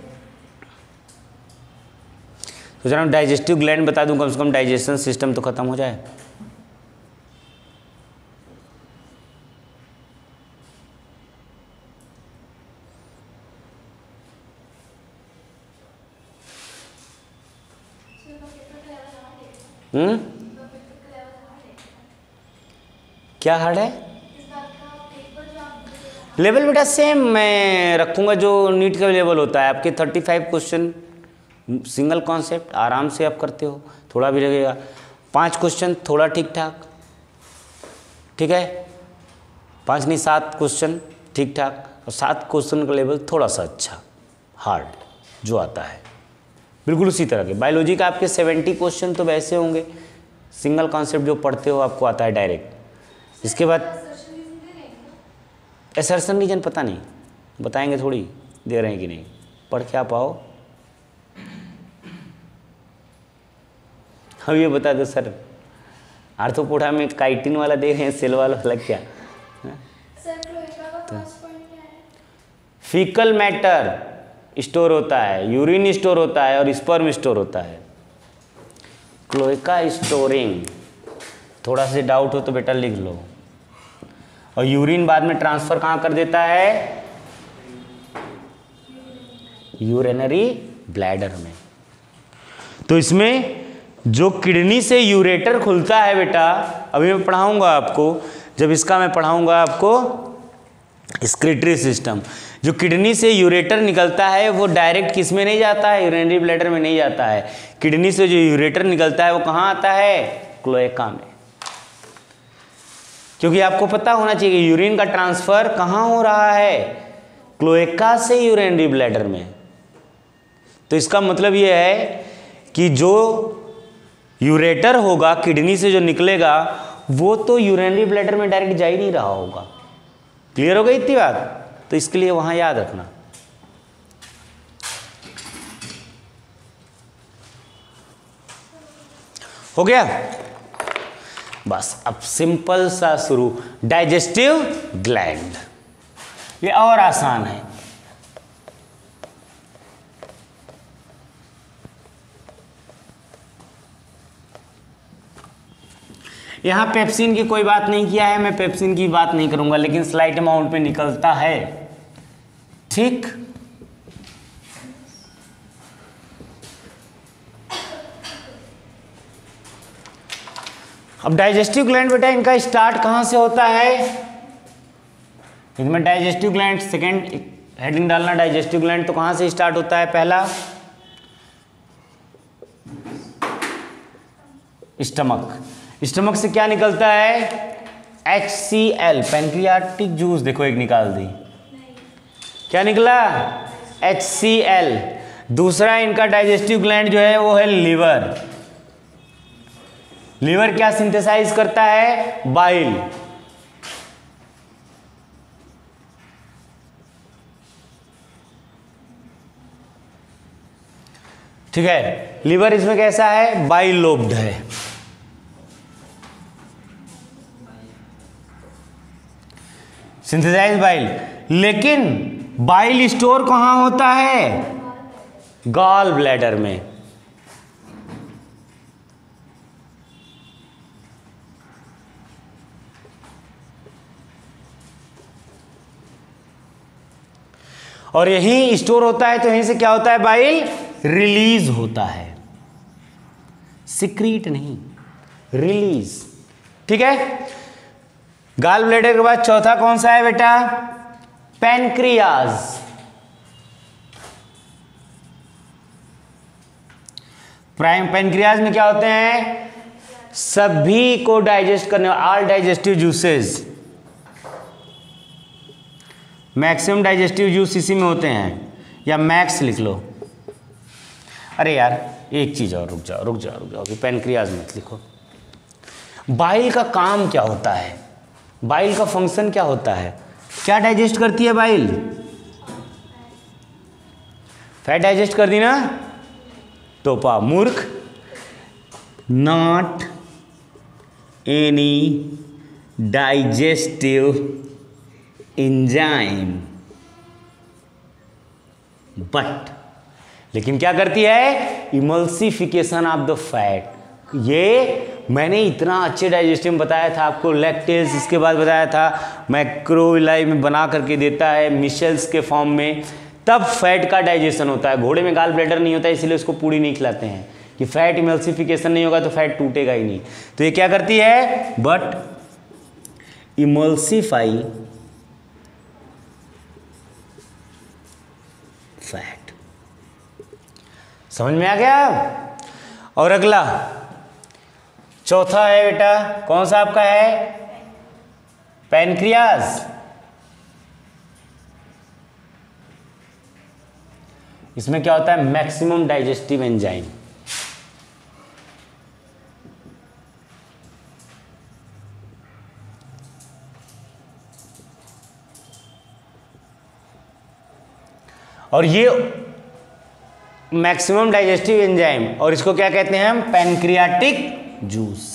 तो जरा डाइजेस्टिव ग्लैंड बता दूं, कम से कम डाइजेशन सिस्टम तो खत्म हो जाए। क्या हार्ड है? लेवल बेटा सेम मैं रखूँगा जो नीट का लेवल होता है। आपके 35 क्वेश्चन सिंगल कॉन्सेप्ट आराम से आप करते हो, थोड़ा भी लगेगा। 5 क्वेश्चन थोड़ा ठीक ठाक, ठीक है, 5 नहीं 7 क्वेश्चन ठीक ठाक, और 7 क्वेश्चन का लेवल थोड़ा सा अच्छा हार्ड जो आता है, बिल्कुल उसी तरह के। बायोलॉजी का आपके 70 क्वेश्चन तो वैसे होंगे, सिंगल कॉन्सेप्ट जो पढ़ते हो आपको आता है डायरेक्ट। इसके बाद एसर्शन रीजन पता नहीं, बताएंगे थोड़ी, दे रहे हैं कि नहीं, पढ़ के आप आओ। अब ये बता दो सर, आर्थोपोडा में काइटिन वाला दे रहे हैं, सेल वाला क्या? फीकल मैटर स्टोर होता है, यूरिन स्टोर होता है और स्पर्म स्टोर होता है। क्लोएका स्टोरिंग, थोड़ा सा डाउट हो तो बेटा लिख लो। और यूरिन बाद में ट्रांसफर कहाँ कर देता है? यूरिनरी ब्लैडर में। तो इसमें जो किडनी से यूरेटर खुलता है बेटा, अभी मैं पढ़ाऊंगा आपको, जब इसका मैं पढ़ाऊंगा आपको एक्सक्रीटरी सिस्टम। जो किडनी से यूरेटर निकलता है वो डायरेक्ट किस में नहीं जाता है? यूरिनरी ब्लैडर में नहीं जाता है। किडनी से जो यूरेटर निकलता है वो कहाँ आता है? क्लोएका में। क्योंकि आपको पता होना चाहिए कि यूरिन का ट्रांसफर कहाँ हो रहा है? क्लोएका से यूरिनरी ब्लैडर में। तो इसका मतलब ये है कि जो यूरेटर होगा किडनी से जो निकलेगा वो तो यूरिनरी ब्लैडर में डायरेक्ट जा ही नहीं रहा होगा। क्लियर हो गई इतनी बात? तो इसके लिए वहां याद रखना। हो गया? बस अब सिंपल सा शुरू, डाइजेस्टिव ग्लैंड, ये और आसान है। यहाँ पेप्सिन की कोई बात नहीं किया है, मैं पेप्सिन की बात नहीं करूंगा, लेकिन स्लाइट अमाउंट पे निकलता है, ठीक। अब डाइजेस्टिव ग्लैंड बेटा इनका स्टार्ट कहां से होता है? इसमें डाइजेस्टिव ग्लैंड, सेकंड हेडिंग डालना डाइजेस्टिव ग्लैंड, तो कहां से स्टार्ट होता है? पहला स्टमक। स्टमक से क्या निकलता है? HCl, पैनक्रियाटिक जूस, देखो एक निकाल दी, क्या निकला? HCl। दूसरा इनका डाइजेस्टिव ग्लैंड जो है वो है लीवर। लीवर क्या सिंथेसाइज करता है? बाइल। ठीक है, लीवर इसमें कैसा है? बाइल लोब्ड है। सिंथेसाइज बाइल, लेकिन बाइल स्टोर कहां होता है? गॉल ब्लैडर में। और यहीं स्टोर होता है, तो यहीं से क्या होता है? बाइल रिलीज होता है, सिक्रीट नहीं, रिलीज। ठीक है, गॉल ब्लैडर के बाद चौथा कौन सा है बेटा? पैनक्रियाज। प्राइम पैनक्रियाज में क्या होते हैं? सभी को डाइजेस्ट करने, all digestive juices, maximum digestive juice इसी में होते हैं, या मैक्स लिख लो। अरे यार एक चीज और, रुक जाओ कि पैनक्रियाज मत लिखो। बाइल का काम क्या होता है? बाइल का फंक्शन क्या होता है? क्या डाइजेस्ट करती है बाइल? फैट डाइजेस्ट कर दी ना? टोपा मूर्ख, not any digestive enzyme but, लेकिन क्या करती है? Emulsification of the fat. ये मैंने इतना अच्छे डाइजेस्टिव बताया था आपको, लैक्टेज इसके बाद बताया था, मैक्रोविलाई में बना करके देता है मिशेल्स के फॉर्म में, तब फैट का डाइजेशन होता है। घोड़े में गॉल ब्लैडर नहीं होता है, इसलिए उसको पूड़ी नहीं खिलाते हैं कि फैट इमल्सिफिकेशन नहीं होगा तो फैट टूटेगा ही नहीं। तो ये क्या करती है? But emulsify fat. समझ में आ गया? और अगला चौथा है बेटा, कौन सा आपका है? पैनक्रियाज। इसमें क्या होता है? Maximum digestive enzyme. और ये मैक्सिमम डाइजेस्टिव एंजाइम, और इसको क्या कहते हैं हम? Pancreatic juice.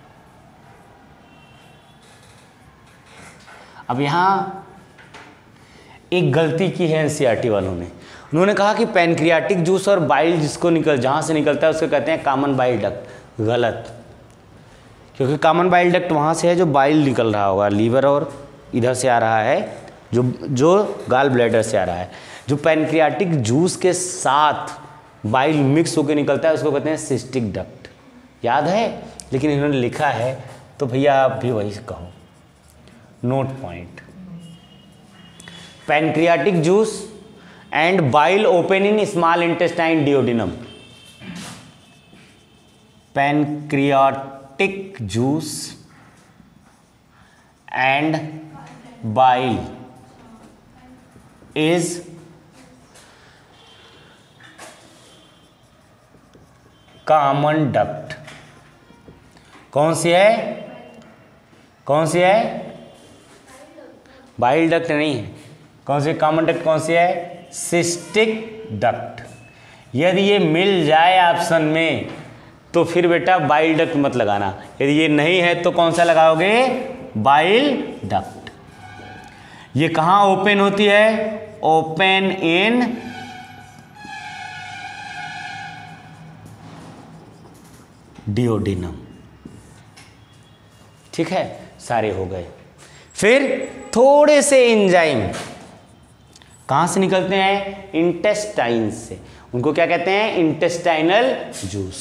अब यहां एक गलती की है एनसीईआरटी वालों ने। उन्होंने कहा कि पैनक्रियाटिक जूस और बाइल जिसको जहां से निकलता है उसको कहते हैं कॉमन बाइल डक्ट। गलत, क्योंकि कॉमन बाइल डक्ट वहां से है जो बाइल निकल रहा होगा, लीवर और इधर से आ रहा है, जो गाल ब्लैडर से आ रहा है। जो पैनक्रियाटिक जूस के साथ बाइल मिक्स होकर निकलता है उसको कहते हैं सिस्टिक डक्ट। याद है? लेकिन इन्होंने लिखा है तो भैया आप भी वही कहो। Note point, pancreatic juice and bile open in small intestine duodenum. Pancreatic juice and bile is common duct. कौन सी है? कौन सी है? बाइल डक्ट नहीं है। कौन सी कॉमन डक्ट? कौन सी है? Cystic duct. यदि ये मिल जाए ऑप्शन में तो फिर बेटा बाइल डक्ट मत लगाना। यदि ये नहीं है तो कौन सा लगाओगे? Bile duct. ये कहाँ ओपन होती है? Open in duodenum. ठीक है, सारे हो गए। फिर थोड़े से एंजाइम कहां से निकलते हैं? इंटेस्टाइन से। उनको क्या कहते हैं? Intestinal juice.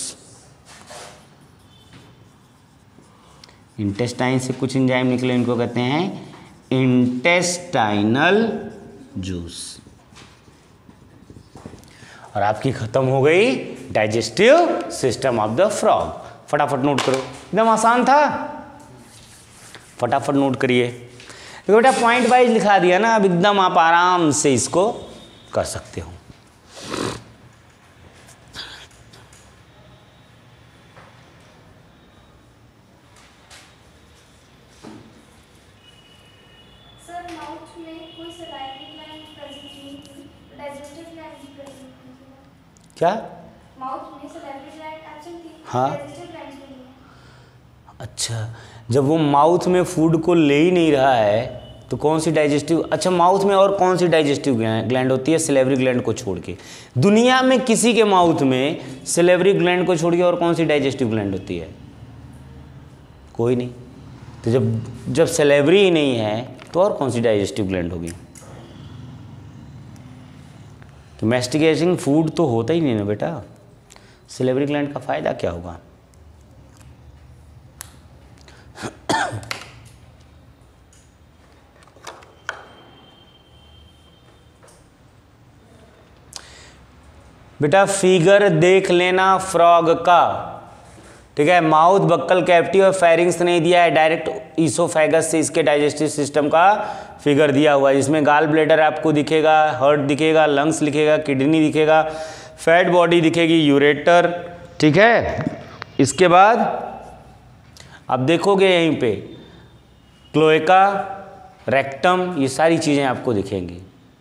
इंटेस्टाइन से कुछ एंजाइम निकले, इनको कहते हैं इंटेस्टाइनल जूस। और आपकी खत्म हो गई digestive system of the frog. फटाफट नोट करो, एकदम आसान था, फटाफट नोट करिए। तो बेटा पॉइंट वाइज लिखा दिया ना, अब एकदम आप आराम से इसको कर सकते हो। क्या? माउथ में सलाइवरी ग्लैंड एब्सेंट थी, हाँ। डाइजेस्टिव ग्लैंड्स भी नहीं है। अच्छा, जब वो माउथ में फूड को ले ही नहीं रहा है तो कौन सी डाइजेस्टिव? अच्छा, माउथ में और कौन सी डाइजेस्टिव ग्लैंड होती है सलेवरी ग्लैंड को छोड़ के? दुनिया में किसी के माउथ में सलेवरी ग्लैंड को छोड़ के और कौन सी डाइजेस्टिव ग्लैंड होती है? कोई नहीं। तो जब सलेवरी ही नहीं है तो और कौन सी डाइजेस्टिव ग्लैंड होगी? तो मैस्टिकेटिंग फूड तो होता ही नहीं ना बेटा। सलेवरी ग्लैंड का फायदा क्या होगा? बेटा फिगर देख लेना फ्रॉग का, ठीक है। माउथ, बक्कल कैविटी और फेरिंग्स नहीं दिया है, डायरेक्ट ईसोफेगस से इसके डाइजेस्टिव सिस्टम का फिगर दिया हुआ है, जिसमें गाल ब्लैडर आपको दिखेगा, हार्ट दिखेगा, लंग्स दिखेगा, किडनी दिखेगा, फैट बॉडी दिखेगी, यूरेटर, ठीक है। इसके बाद आप देखोगे यहीं पे क्लोएका, रेक्टम, ये सारी चीज़ें आपको दिखेंगी।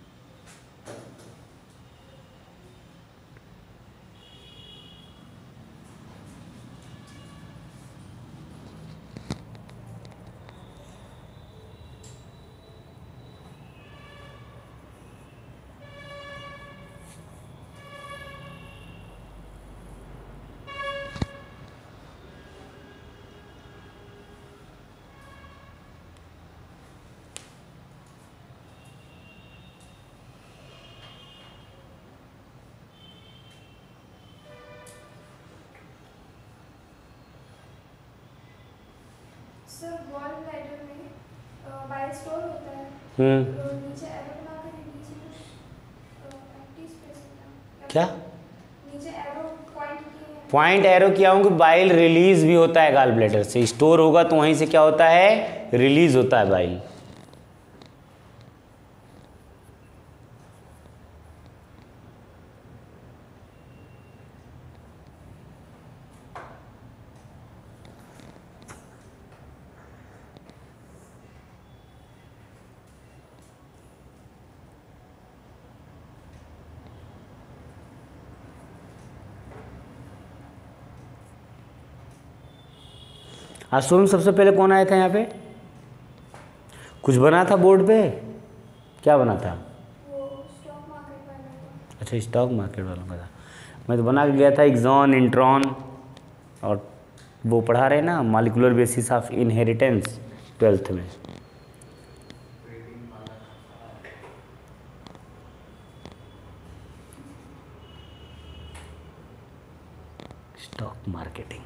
सर गॉल ब्लैडर में बाइल स्टोर होता है, नीचे एरो बना के रिलीज एम्प्टी स्पेस होता है। क्या नीचे एरो पॉइंट किए हैं। पॉइंट एरो किया हूँ कि बाइल रिलीज भी होता है गाल ब्लैडर से, स्टोर होगा तो वहीं से क्या होता है? रिलीज होता है बाइल। आज सुबह में सबसे पहले कौन आया था यहाँ पे? कुछ बना था बोर्ड पे, क्या बना था? वो स्टॉक मार्केट वाला था। अच्छा, स्टॉक मार्केट वालों का था। मैं तो बना के गया था एक्सॉन, इंट्रॉन, और वो पढ़ा रहे ना molecular basis of inheritance 12th में। Stock marketing.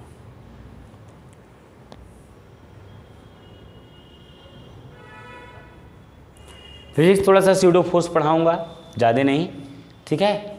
फिजिक्स थोड़ा सा स्यूडो फोर्स पढ़ाऊंगा, ज़्यादा नहीं, ठीक है।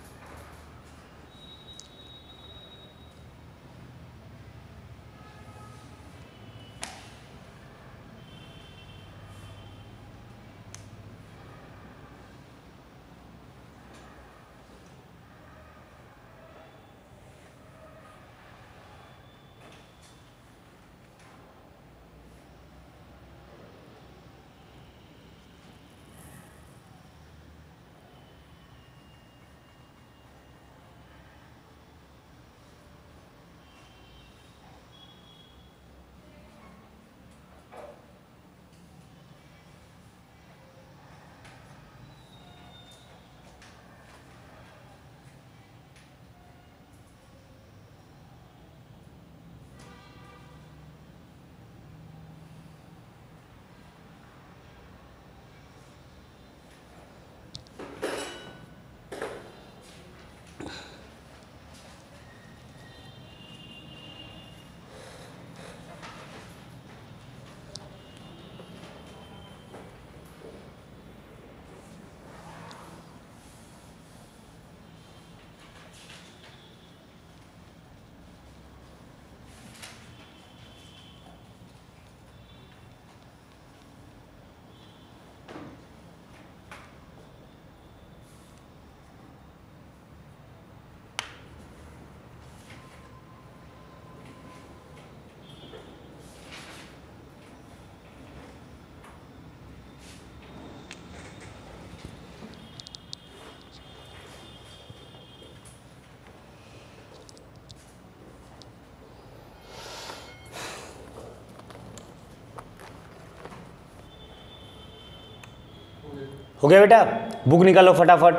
हो गया बेटा? बुक निकालो फटाफट।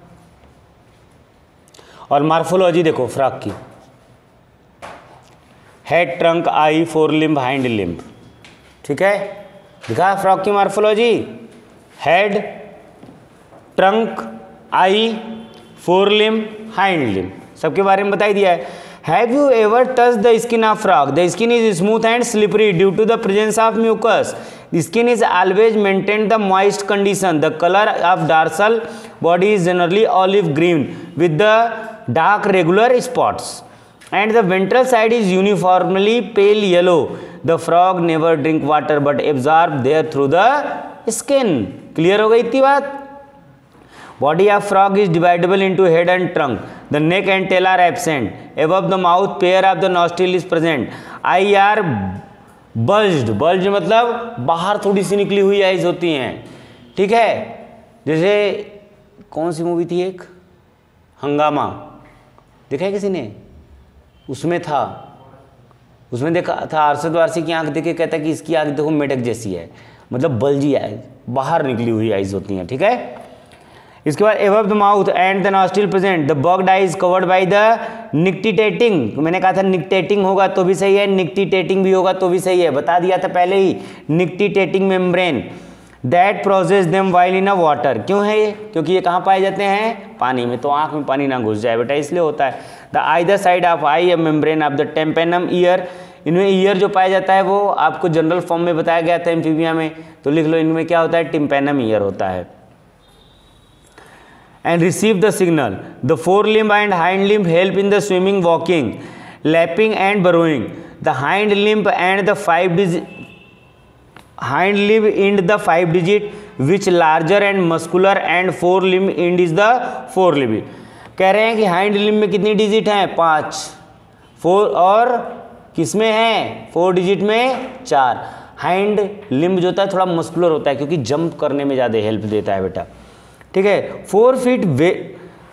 और मार्फोलॉजी देखो फ्रॉग की। Head, trunk, eye, fore limb, hind limb, ठीक है। दिखा फ्रॉग की morphology. Head, trunk, eye, fore limb, hind limb, सबके बारे में बता ही दिया है। Have you ever touched the skin of frog? The skin is smooth and slippery due to the presence of mucus. The skin is always maintained the moist condition. The color of dorsal body is generally olive green with the dark regular spots, and the ventral side is uniformly pale yellow. The frog never drink water but absorb there through the skin. Clear हो गई इतनी बात? Body of frog is dividable into head and trunk. The neck and tail are absent. Above the mouth, pair of the nostril is present. Eye are bulged. Bulged मतलब बाहर थोड़ी सी निकली हुई eyes होती हैं, ठीक है। जैसे कौन सी मूवी थी एक, हंगामा, देखा है किसी ने? उसमें था, उसमें देखा था अरशद वारसी की आंख देख के कहता है कि इसकी आंख देखो मेढक जैसी है, मतलब बल्जी आइज, बाहर निकली हुई आइज होती हैं, ठीक है। इसके बाद above the mouth and the nostril present, the bugged eye is covered by the nictitating. मैंने कहा था nictitating होगा तो भी सही है, nictitating भी होगा तो भी सही है, बता दिया था पहले ही। nictitating membrane that process them while in a water. क्यों है ये? क्योंकि ये कहाँ पाए जाते हैं? पानी में, तो आँख में पानी ना घुस जाए बेटा, इसलिए होता है। The either side of eye a membrane of the tympanum ear. इनमें ईयर जो पाया जाता है वो आपको जनरल फॉर्म में बताया गया था एम्फीबिया में, तो लिख लो इनमें क्या होता है? टिम्पैनम ईयर होता है। And receive the signal. The forelimb and hind limb help in the swimming, walking, lapping and burrowing. The hind limb and the hind limb end the 5 digit, which larger and muscular, and forelimb end is the forelimb. कह रहे हैं कि hind limb में कितनी digit हैं? 5। 4 और किस में है? 4 डिजिट में 4। हाइंड लिम्ब जो होता है थोड़ा मस्कुलर होता है क्योंकि जंप करने में ज़्यादा हेल्प देता है बेटा, ठीक है। 4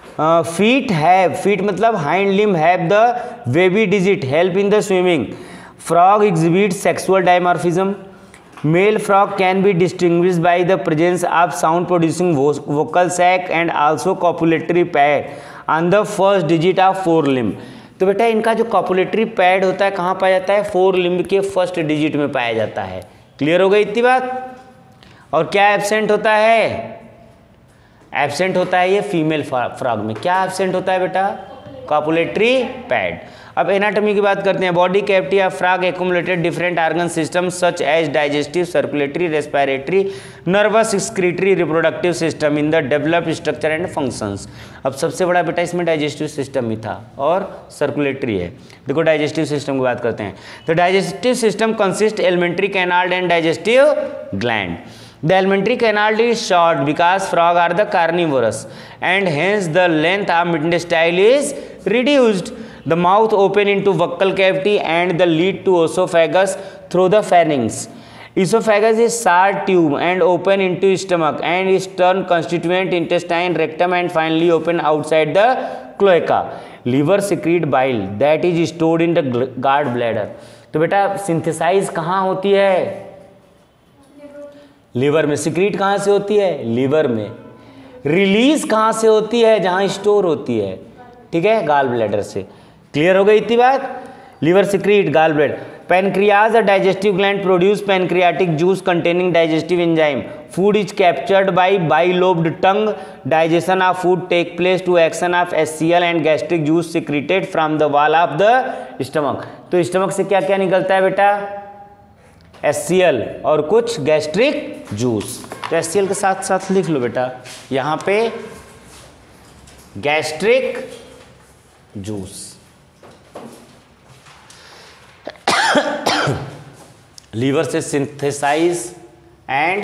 फीट हैव, फीट मतलब hind limb have the webby digit help in the swimming. Frog exhibit sexual dimorphism. Male frog can be distinguished by the presence of sound producing vocal sac and also copulatory pad on the first digit of fore limb. तो बेटा इनका जो copulatory pad होता है कहाँ पाया जाता है? फोर लिम्ब के फर्स्ट डिजिट में पाया जाता है। क्लियर हो गई इतनी बात? और क्या एब्सेंट होता है? एब्सेंट होता है ये फीमेल फ्रॉग में। क्या एब्सेंट होता है बेटा? Copulatory pad. अब एनाटॉमी की बात करते हैं। Body cavity of frog accumulated different organ system such as digestive, circulatory, respiratory, nervous, excretory, reproductive system in the developed structure and functions. अब सबसे बड़ा बेटा इसमें डाइजेस्टिव सिस्टम ही था और सर्कुलेटरी है। देखो डाइजेस्टिव सिस्टम की बात करते हैं। तो digestive system consist alimentary canal and digestive gland. The alimentary canal is short because frogs are the carnivorous and hence the length of intestine is reduced. The mouth open into buccal cavity and the lead to esophagus through the pharynx. Esophagus is short tube and open into stomach and stern constituent intestine, rectum and finally open outside the cloaca. Liver secrete bile that is stored in the gallbladder. तो बेटा synthesise कहाँ होती है? Liver में। Secrete कहाँ से होती है? लीवर में। रिलीज कहाँ से होती है? जहाँ स्टोर होती है, ठीक है, गाल ब्लैडर से। क्लियर हो गई इतनी बात? Liver secrete, gall bladder. Pancreas a digestive gland produce pancreatic juice containing digestive enzyme. Food is captured by bilobed tongue. Digestion of food take place to action of HCl and gastric juice secreted from the wall of the stomach. तो stomach से क्या क्या निकलता है बेटा? HCl और कुछ gastric juice. तो HCl के साथ साथ लिख लो बेटा यहाँ पे गैस्ट्रिक जूस। लीवर से सिंथेसाइज एंड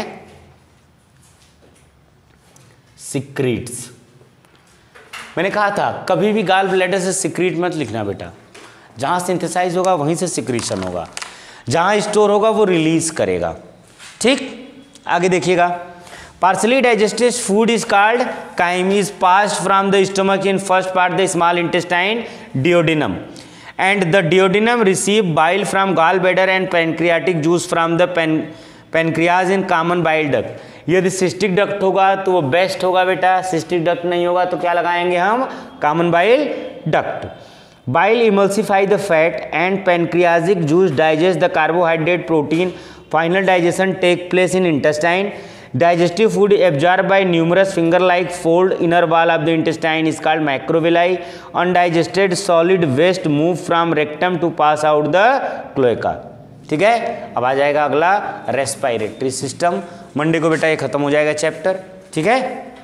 सिक्रीट्स। मैंने कहा था कभी भी गाल ब्लैडर से सिक्रीट मत लिखना बेटा। जहाँ सिंथेसाइज होगा वहीं से सिक्रीशन होगा, जहाँ स्टोर होगा वो रिलीज करेगा। ठीक, आगे देखिएगा। Partially digested food is called chyme is passed from the stomach in first part the small intestine duodenum and the duodenum receive bile from gall bladder and pancreatic juice from the pancreas in common bile duct. यदि cystic duct होगा तो वो best होगा बेटा, cystic duct नहीं होगा तो क्या लगाएंगे हम? Common bile duct. Bile emulsify the fat and pancreatic juice digest the carbohydrate protein. Final digestion take place in intestine. Digestive food absorbed by numerous finger-like fold inner wall of the intestine is called macrovilli. Undigested solid waste move from rectum to pass out the cloaca. ठीक है, अब आ जाएगा अगला respiratory system. Monday को बेटा ये खत्म हो जाएगा चैप्टर। ठीक है।